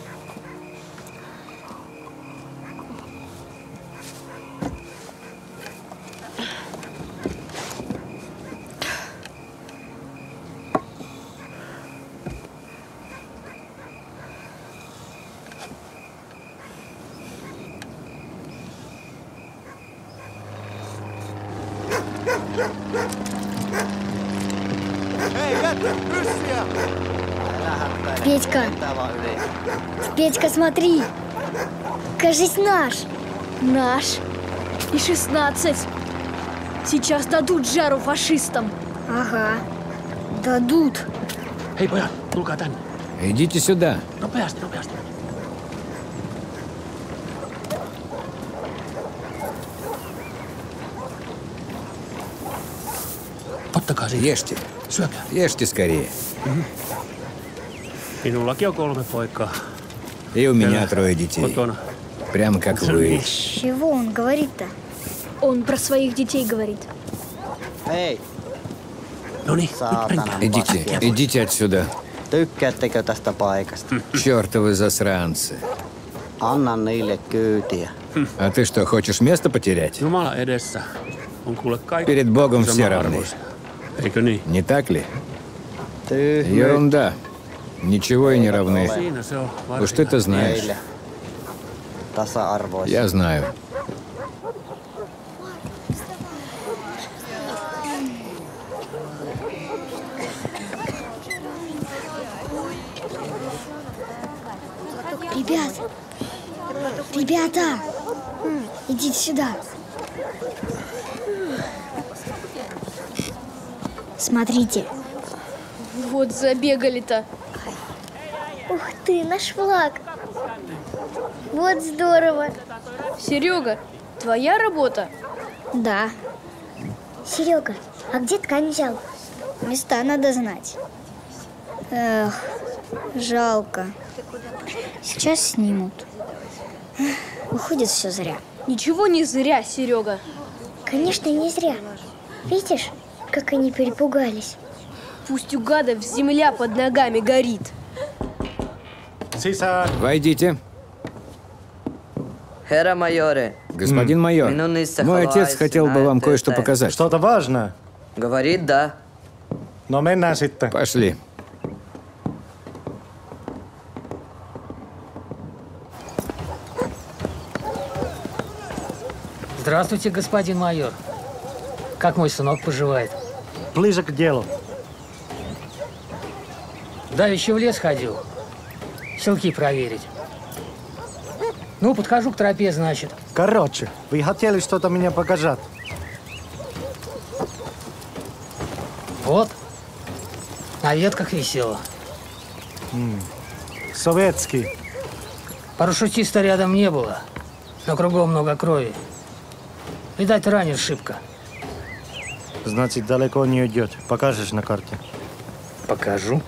Петька, Петька, смотри. Кажись, наш. Наш? И шестнадцать. Сейчас дадут жару фашистам. Ага, дадут. Эй, пojat, tulkaa tänne. Идите сюда. Nopeasti, nopeasti. Ottakaa siitä. Ешьте. Syökää. Ешьте скорее. Minullakin on kolme poikaa. И у меня трое детей. Kotona. Прямо как вы. Чего он говорит-то? Он про своих детей говорит. Hei, No niin, saatana Идите, paskia. идите отсюда. Tykkäättekö tästä paikasta? Чёртовы засранцы. Annan niille kyytiä. А ты что, хочешь место потерять? Jumala edessä on kuule kaikki Перед Богом все равны. Eikö niin? Не так ли? Tyhmy. Ерунда. Ничего и не равны. Siinä se on. Уж ты-то знаешь. Meille. Tasa-arvoisia. Я знаю. Ребят, ребята, идите сюда. Смотрите. Вот забегали-то. Ух ты, наш флаг. Вот здорово. Серега, твоя работа? Да. Серега, а где ткань взял? Места надо знать. Эх, жалко. Сейчас снимут. Выходит, все зря. Ничего не зря, Серега. Конечно, не зря. Видишь, как они перепугались? Пусть у гадов земля под ногами горит. Войдите. Herra майоре. Господин майор, мой отец хотел бы вам кое-что показать. Что-то важное? Говорит, да. Но mennään sitten. Пошли. Здравствуйте, господин майор. Как мой сынок поживает? Ближе к делу. Да, еще в лес ходил. Селки проверить. Ну, подхожу к тропе, значит. Короче, вы хотели что-то мне показать. Вот. На ветках висело. М, Советский. Парашютиста рядом не было, но кругом много крови. Видать, ранен шибко. Значит, далеко не уйдет. Покажешь на карте? Покажу.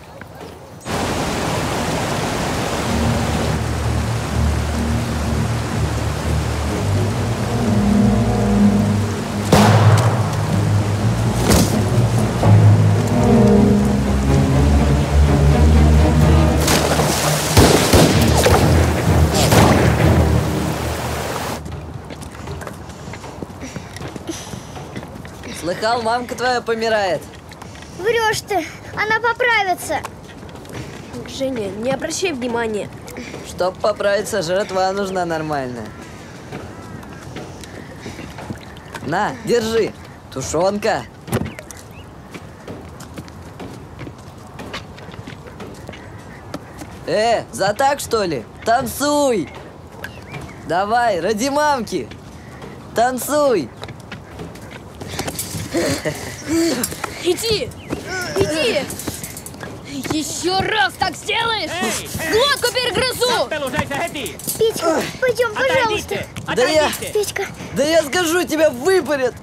Слыхал, мамка твоя помирает. Врешь ты, она поправится. Женя, не обращай внимания. Чтоб поправиться, жратва нужна нормальная. На, держи. Тушенка. Э, за так, что ли? Танцуй! Давай, ради мамки! Танцуй! Иди! Иди! Еще раз так сделаешь, глотку перегрызу! Петька, пойдем, пожалуйста. Да я... Петька. Да я скажу, тебя выпарят!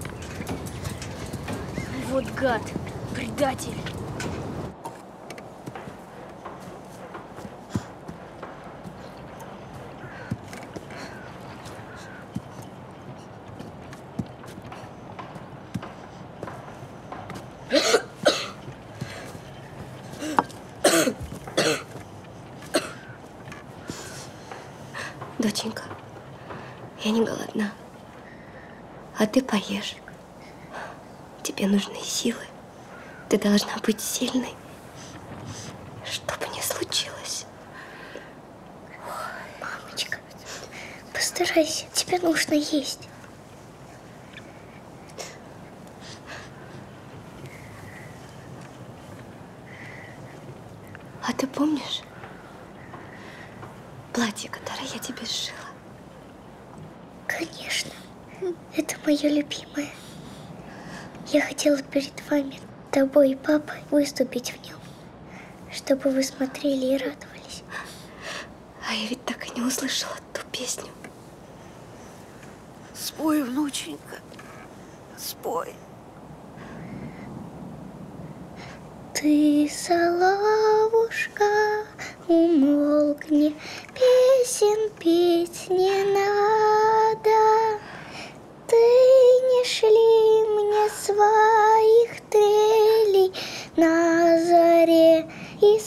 Вот гад, предатель. Доченька, я не голодна, а ты поешь. Тебе нужны силы. Ты должна быть сильной, что бы ни случилось. Мамочка, постарайся, тебе нужно есть. А ты помнишь платье, которое я тебе сшила? Конечно, это мое любимое. Я хотела перед вами, тобой и папой, выступить в нем, чтобы вы смотрели и радовались. А я ведь так и не услышала ту песню. Спой, внученька, спой. Ты, соловушка, умолкни, песен петь не надо. Ты не шли мне своих трелей на заре из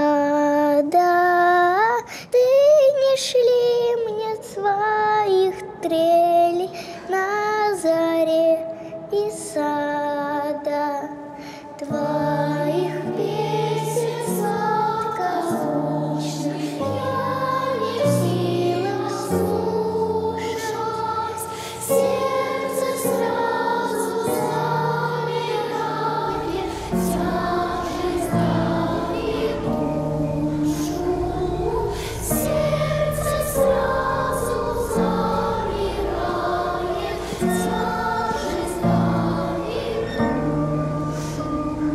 сада. Ты не шли мне своих трелей на заре из сада. Твоих песен сладкозвучных я не в силах слушать. Сердце сразу замирает, тяжесть давит душу. Сердце сразу замирает, тяжесть давит душу.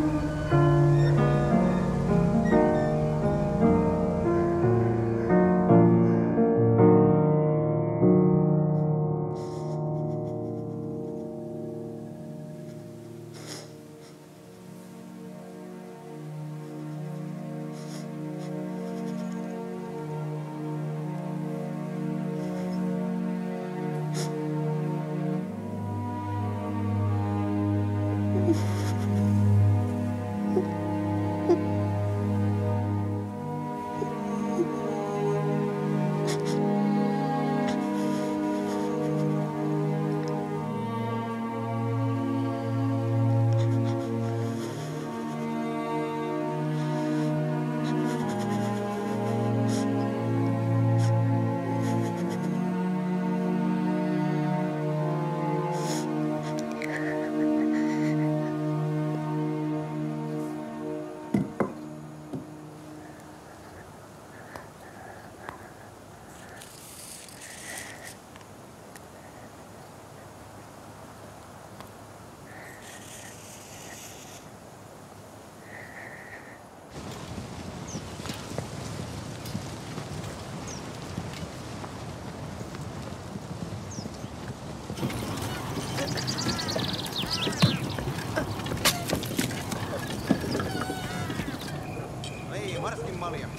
Ei, Marskin malja.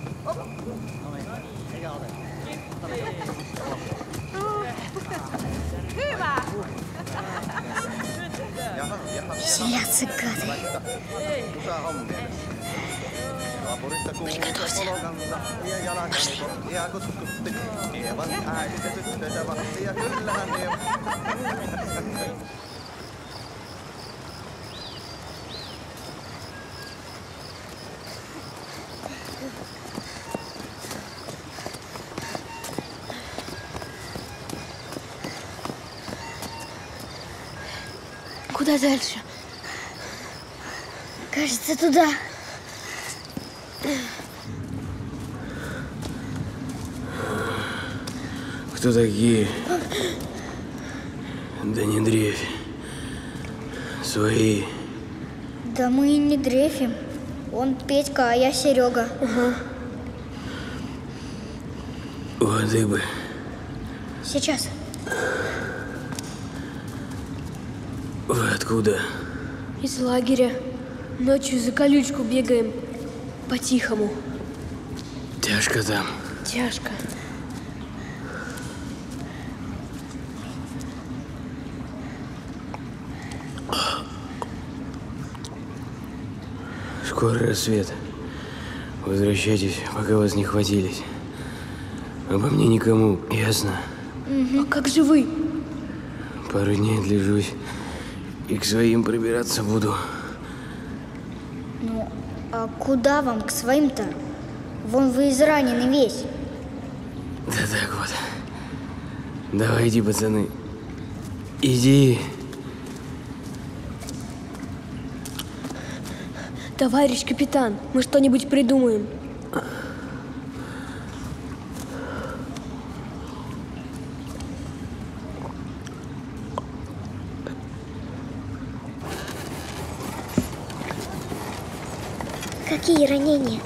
Hyvä! Веселятся гады. Куда дальше? Кажется, туда. Кто такие? Да не дрейфь. Свои. Да мы и не дрейфим. Он Петька, а я Серега. Угу. Воды бы. Сейчас. Вы откуда? Из лагеря. Ночью за колючку бегаем. По-тихому. Тяжко там. Тяжко. Скоро рассвет. Возвращайтесь, пока вас не хватились. Обо мне никому, ясно? Угу. А как же вы? Пару дней отлежусь и к своим пробираться буду. Ну, а куда вам к своим-то? Вон вы изранены весь. Да так вот. Давай, иди, пацаны. Иди. Товарищ капитан, мы что-нибудь придумаем. Какие ранения?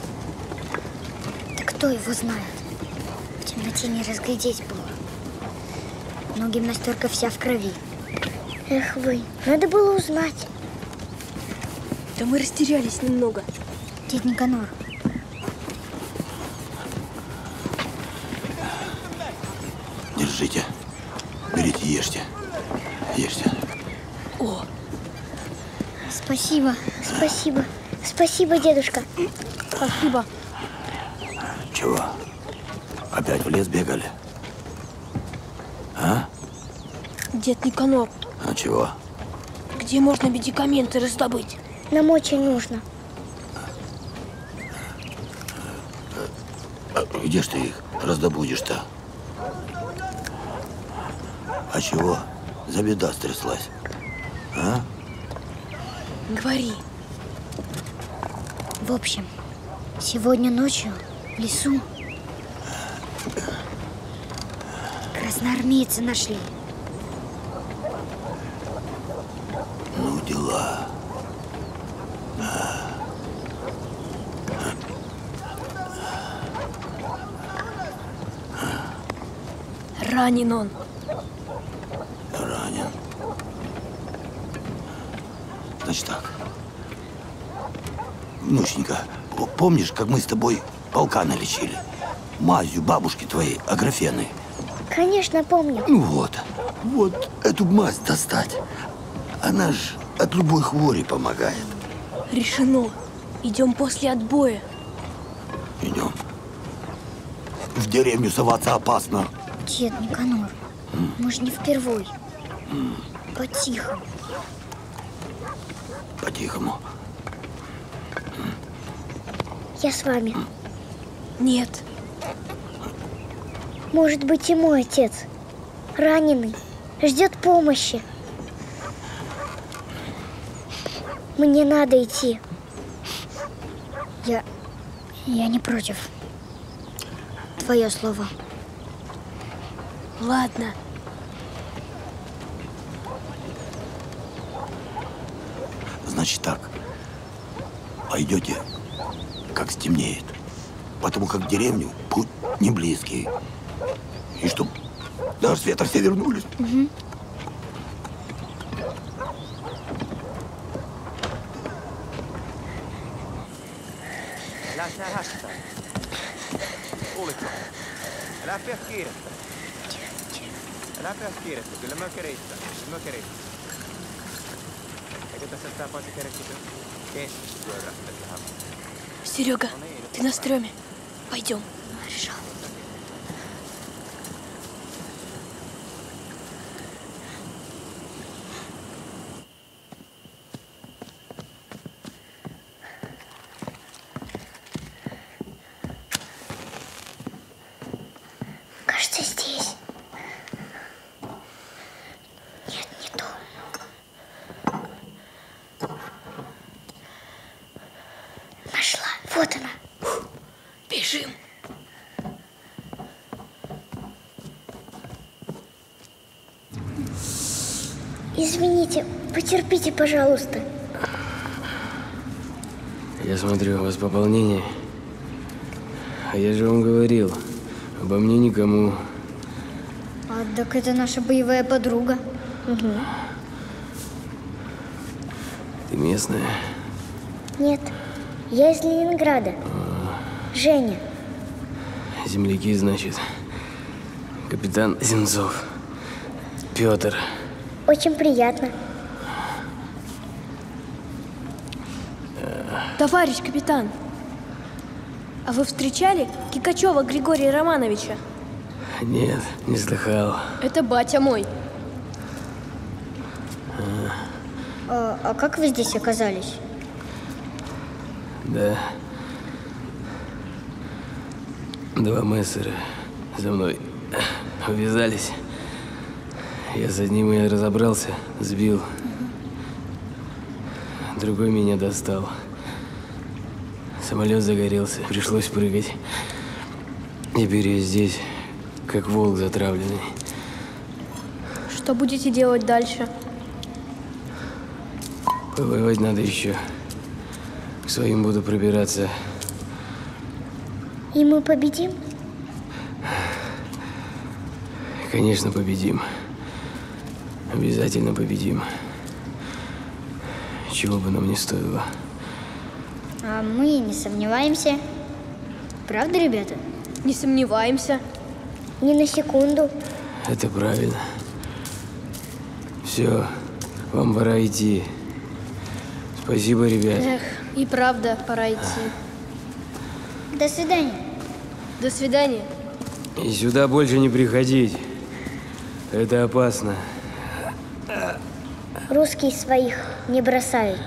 Да кто его знает? В темноте не разглядеть было. Но гимнастерка вся в крови. Эх вы, надо было узнать. Да мы растерялись немного. Дед Никанор. Держите. Берите, ешьте. Ешьте. О! Спасибо, спасибо. Спасибо, дедушка. Спасибо. Чего? Опять в лес бегали? А? Дед Никанор. А чего? Где можно медикаменты раздобыть? Нам очень нужно. А где ж ты их раздобудешь-то? А чего за беда стряслась? А? Говори. В общем, сегодня ночью в лесу красноармейцы нашли. Ну, дела. Ранен он. Ранен. Значит так. Внученька, помнишь, как мы с тобой полка налечили? Мазью бабушки твоей, Аграфены. Конечно, помню. Ну вот, вот эту мазь достать. Она ж от любой хвори помогает. Решено. Идем после отбоя. Идем. В деревню соваться опасно. Дед Никанор, М? мы же не впервой. М, По-тихому. По-тихому. Я с вами. Нет. Может быть, и мой отец. Раненый. Ждет помощи. Мне надо идти. Я... Я не против. Твое слово. Ладно. Значит так. Пойдете, как стемнеет. Потому как в деревню путь не близкий. И чтоб до света все вернулись. Угу. Älä sä hässäile. Kuulitko? Älä pidä kiirettä. Älä pidä kiirettä. Kyllä mä keristän. Mä keristän. Eikö tässä tää paitsi keretty keskipyörästä tähän? Серега, ты на стреме. Пойдем. Решал. Кажется, здесь. Нет, не то. Нашла. Вот она. Бежим. Извините, потерпите, пожалуйста. Я смотрю, у вас пополнение. А я же вам говорил, обо мне никому. А, так это наша боевая подруга. Угу. Ты местная? Нет, я из Ленинграда. Женя. Земляки, значит. Капитан Земцов. Петр. Очень приятно. Товарищ капитан, а вы встречали Кикачева Григория Романовича? Нет, не слыхал. Это батя мой. А, А, а как вы здесь оказались? да. Два мессера за мной увязались. Я с одним и разобрался, сбил. Другой меня достал. Самолет загорелся, пришлось прыгать. Теперь я здесь, как волк затравленный. Что будете делать дальше? Повоевать надо еще. К своим буду пробираться. И мы победим? Конечно, победим. Обязательно победим. Чего бы нам не стоило. А мы не сомневаемся. Правда, ребята? Не сомневаемся. Ни на секунду. Это правильно. Все, вам пора идти. Спасибо, ребят. Эх, и правда, пора идти. До свидания. До свидания. И сюда больше не приходить. Это опасно. Русские своих не бросают.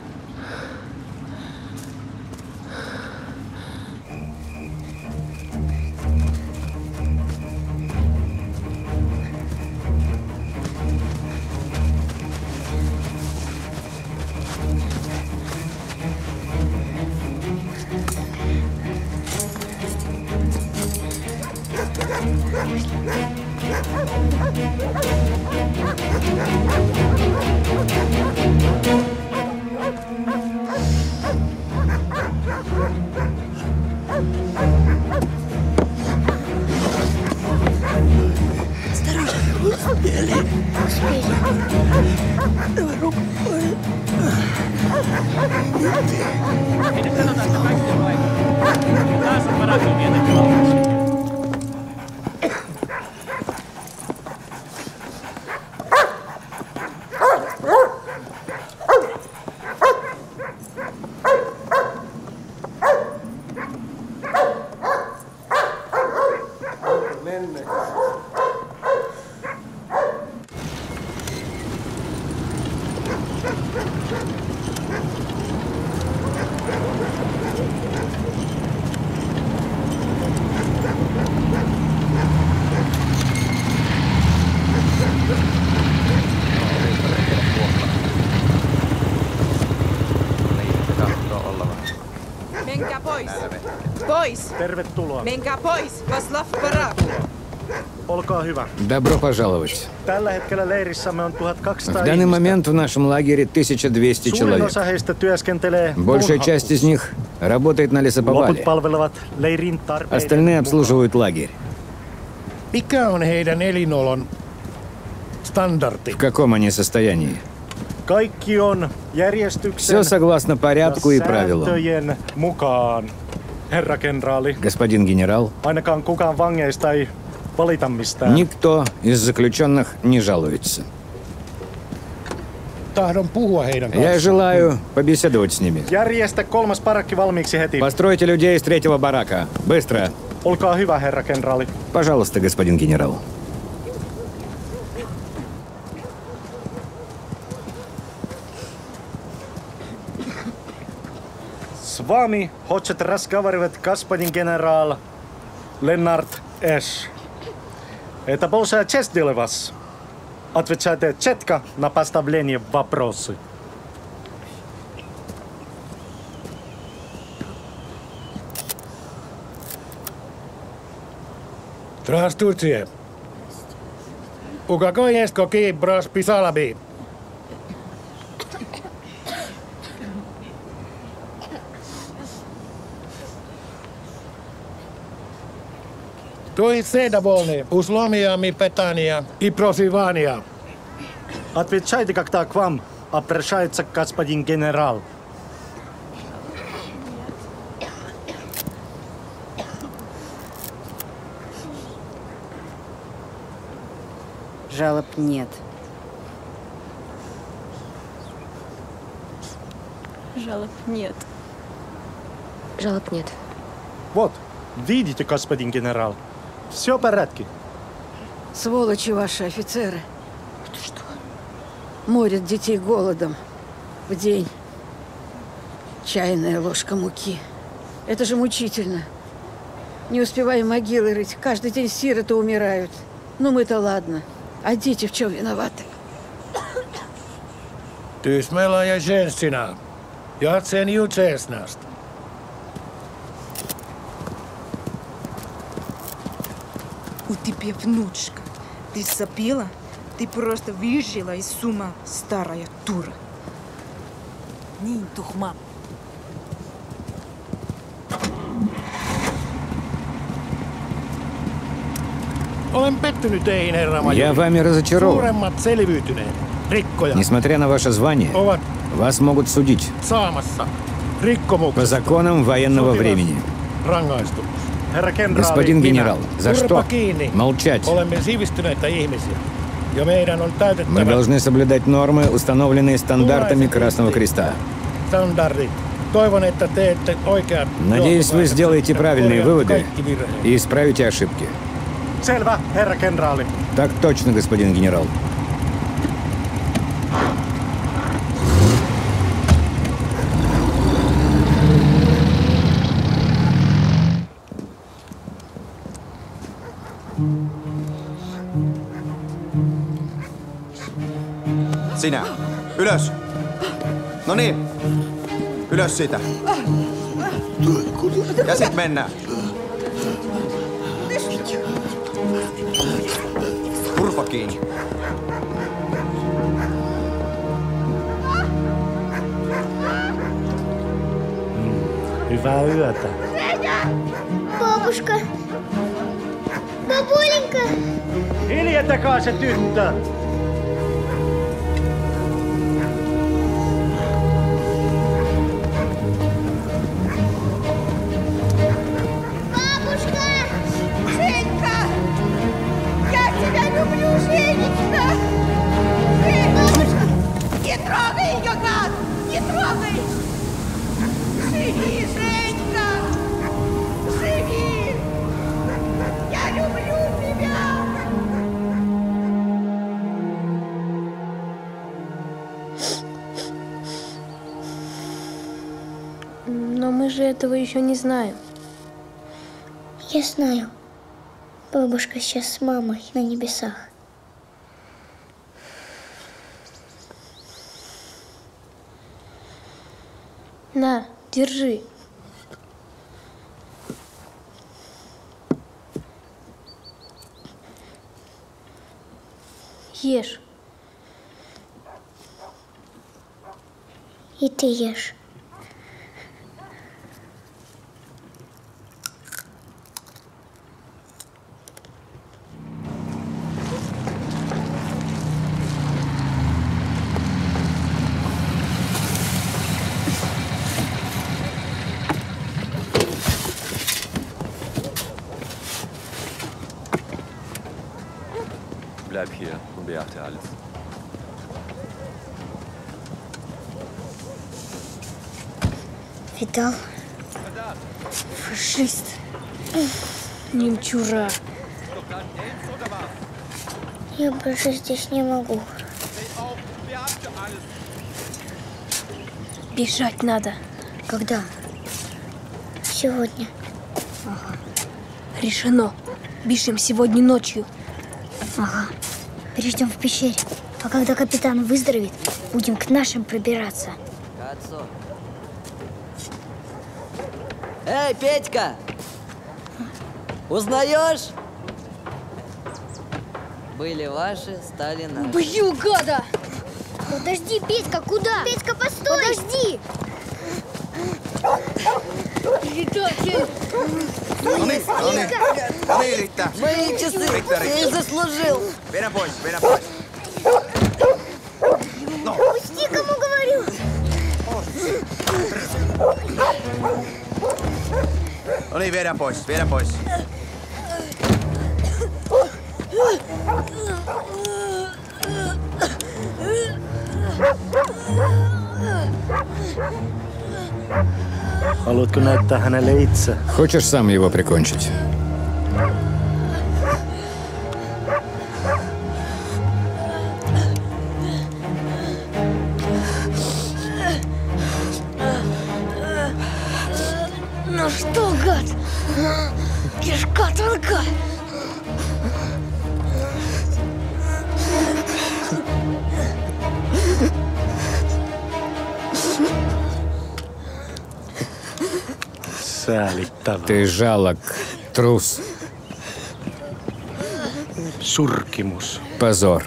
Menkää pois! Pois! Tervetuloa. Menkää pois! Vaslav Barak! Olkaa hyvä. Добро пожаловать. Tällä hetkellä leirissämme on В tuhatkaksisataa данный ihmistä. момент в нашем лагере тысяча двести Suurin человек. osa heistä työskentelee Большая puunhakuussa. часть из них работает на Loput лесоповале. palvelevat leirin tarpeiden Остальные обслуживают лагерь. Mikä on heidän elinolon standardi? В каком они состоянии? Kaikki on järjestyksen Все согласно порядку и ja правилам. sääntöjen mukaan, herra kenraali. Господин генерал, Ainakaan kukaan vangeista ei valita mistään. никто из заключенных не жалуется. Tahdon puhua heidän Я kanssaan. желаю побеседовать с ними. Järjestä kolmas parakki valmiiksi heti. Постройте людей из третьего барака. Быстро. Olkaa hyvä, herra kenraali. Пожалуйста, господин генерал. С вами хочет разговаривать господин генерал Ленард Эш. Это большая честь для вас. Отвечайте четко на поставление вопросы. Здравствуйте. У какой есть какие брос писалаби? То и все довольны. Условиями питания и проживания. Отвечайте, когда к вам обращается господин генерал. Жалоб нет. Жалоб нет. Жалоб нет. Вот, видите, господин генерал, все в порядке. Сволочи ваши офицеры. Это что? Морят детей голодом в день. Чайная ложка муки. Это же мучительно. Не успеваем могилы рыть. Каждый день сироты умирают. Ну мы-то ладно. А дети в чем виноваты? Ты смелая женщина. Я ценю честность. У тебя внучка. Ты сопела? Ты просто выжила из ума, старая дура. Niin tuhma. Olen pettynyt teihin, herra majori. Я вами разочарован. Suuremmat selviytyneet, rikkojat, Несмотря на ваше звание, ovat вас могут судить saamassa по rikkomuksesta законам военного времени. rangaistus. Господин генерал, за что? Turpa kiinni. Молчать. Olemme sivistyneitä ihmisiä. Ja meidän on Мы täytettävä должны соблюдать нормы, установленные стандартами Красного Креста. standardit. Toivon, että teette oikeat Надеюсь, вы сделаете правильные выводы kaikki virheet. и исправите ошибки. Selvä, herra kenraali. Так точно, господин генерал. Sinä. Ylös. No niin. Ylös siitä. Ja sit mennään. Turpa kiinni. Hyvää yötä. Бабушка! Бабуленька! Hiljentakaa se tyttö! Бабушка! Женька! Я тебя люблю, Женечка! Бабушка! Не трогай ее, гад! Не трогай! Живи, Женька! Живи! Я люблю тебя! Но мы же этого еще не знаем. Я знаю. Бабушка сейчас с мамой на небесах. На, держи. Ешь. И ты ешь. Bleib hier und beachte alles. Видал? Фашист. Немчура. Я больше здесь не могу. Бежать надо. Когда? Сегодня. Ага. Решено. Бежим сегодня ночью. Ага. Перейдем в пещере. А когда капитан выздоровеет, будем к нашим пробираться. Кацо. Эй, Петька! Узнаешь? Были ваши, стали наши. Бью, гада! Подожди, Петька, куда? Петька, постой! Подожди! Предатель! No niin, no niin. No niin, Riitta. Мои часы. Riitta, Я их заслужил. Vedä pois, vedä pois. No. Пусти, кому говорю. No niin, vedä pois, vedä pois. Haluatko näyttää hänelle itse? Хочешь сам его прикончить? Ну что, гад? Кишка тонка. Säälittävää. Ты жалок, трус. Surkimus. Позор.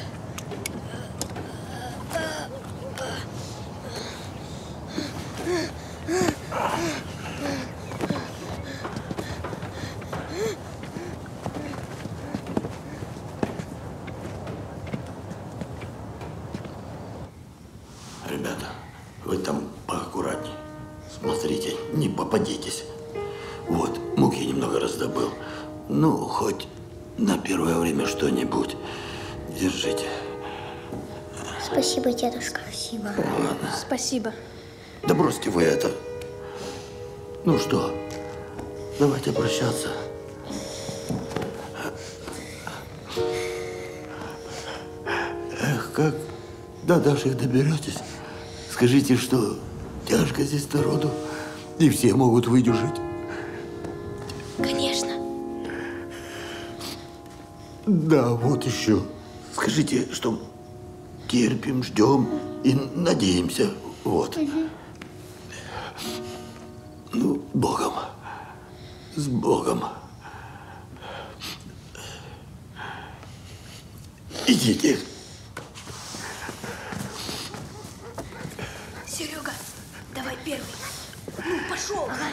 Ребята, вы там поаккуратней. Смотрите, не попадитесь. Вот, муки немного раздобыл. Ну, хоть на первое время что-нибудь. Держите. Спасибо, дедушка. Спасибо. Ладно. Спасибо. Да бросьте вы это. Ну что, давайте прощаться. Эх, как до наших доберетесь. Скажите, что тяжко здесь народу, и все могут выдержать. Конечно. Да, вот еще. Скажите, что терпим, ждем и надеемся. Вот. Ну, Богом. С Богом. Идите. Серега, давай первый. Ну, пошел. Ага.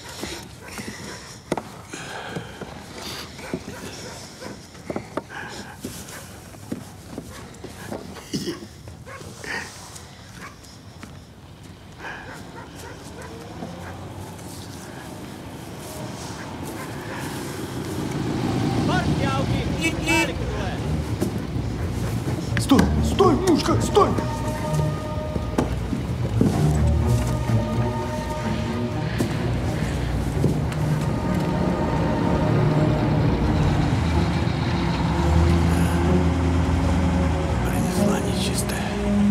Стой, стой, мушка, стой! Принесла нечистая.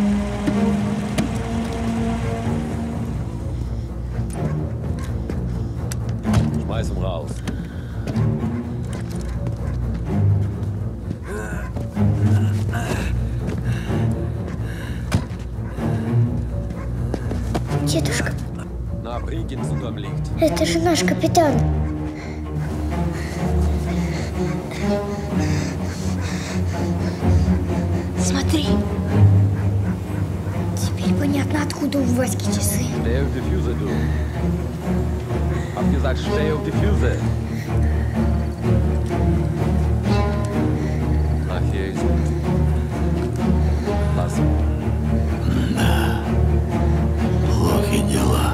Schmeiß ihn raus. Дедушка, Na, bring ihn zu deinem Licht. это же наш капитан. Смотри. Теперь понятно, откуда у Васьки часы. Steh auf die Füße, du. Hab gesagt, steh auf die Füße. Ach, hier ist gut. Lass ihn. Да. Плохи дела.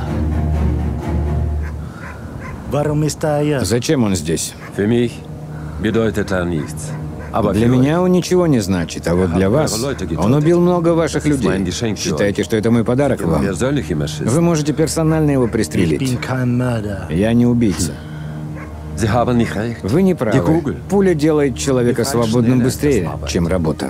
Зачем он здесь? Für mich bedeutet er nichts. Aber Для меня он ничего не значит, а вот для вас он убил много ваших людей. Считаете, что это мой подарок вам? Вы можете персонально его пристрелить. Я не убийца. Вы не правы. Пуля делает человека свободным быстрее, чем работа.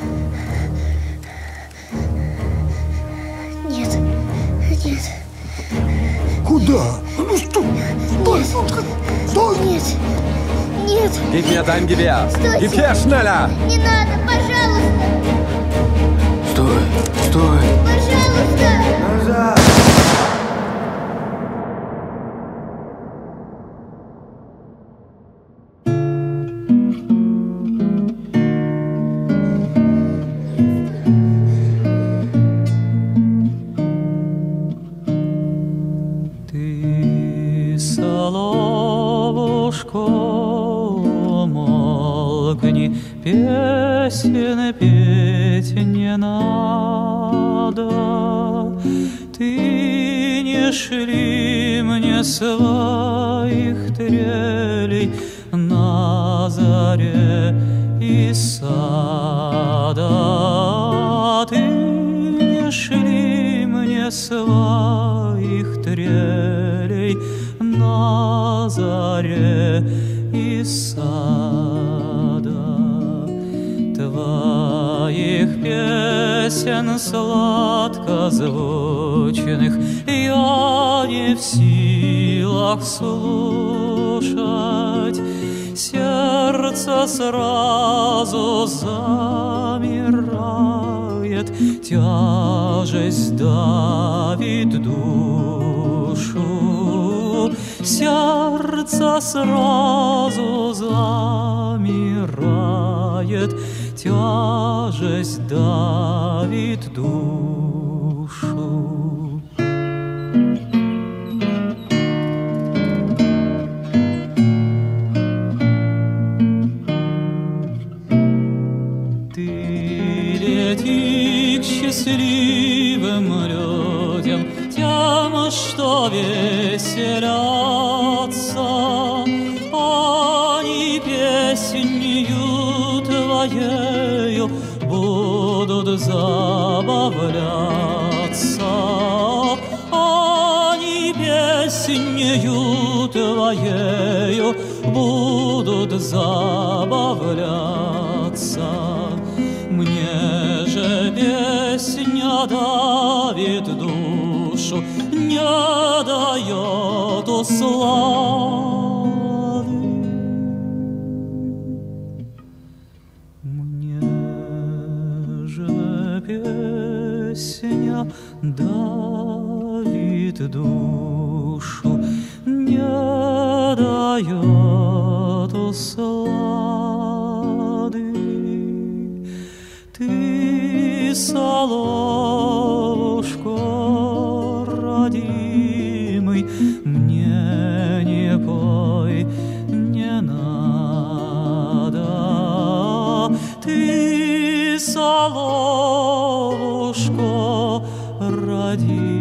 Нет, нет. Куда? Ну стой! Стой, сучка! Стой! Нет, нет. Gib mir dein Gewehr! Стойте. Gib her, schneller! Не надо, пожалуйста! Стой! Стой! Пожалуйста! Назад! Соловушко песен петь не надо. Ты не шли мне своих трелей на заре из сада. Ты не шли мне своих трелей на заре из сада. Твоих песен сладкозвучных я не в силах слушать. Сердце сразу замирает, тяжесть давит душу. Сердце сразу замирает, тяжесть давит душу. Ты лети к счастливым людям, тем, что веселятся. Они песнью твоею будут забавляться. Они песнью твоею будут забавляться. Мне же песня давит душу, не дает услады. Мне же песня давит душу, не дает услады. Ты, соловушко родимый, мне не пой, не надо. Ты, соловушко родимый,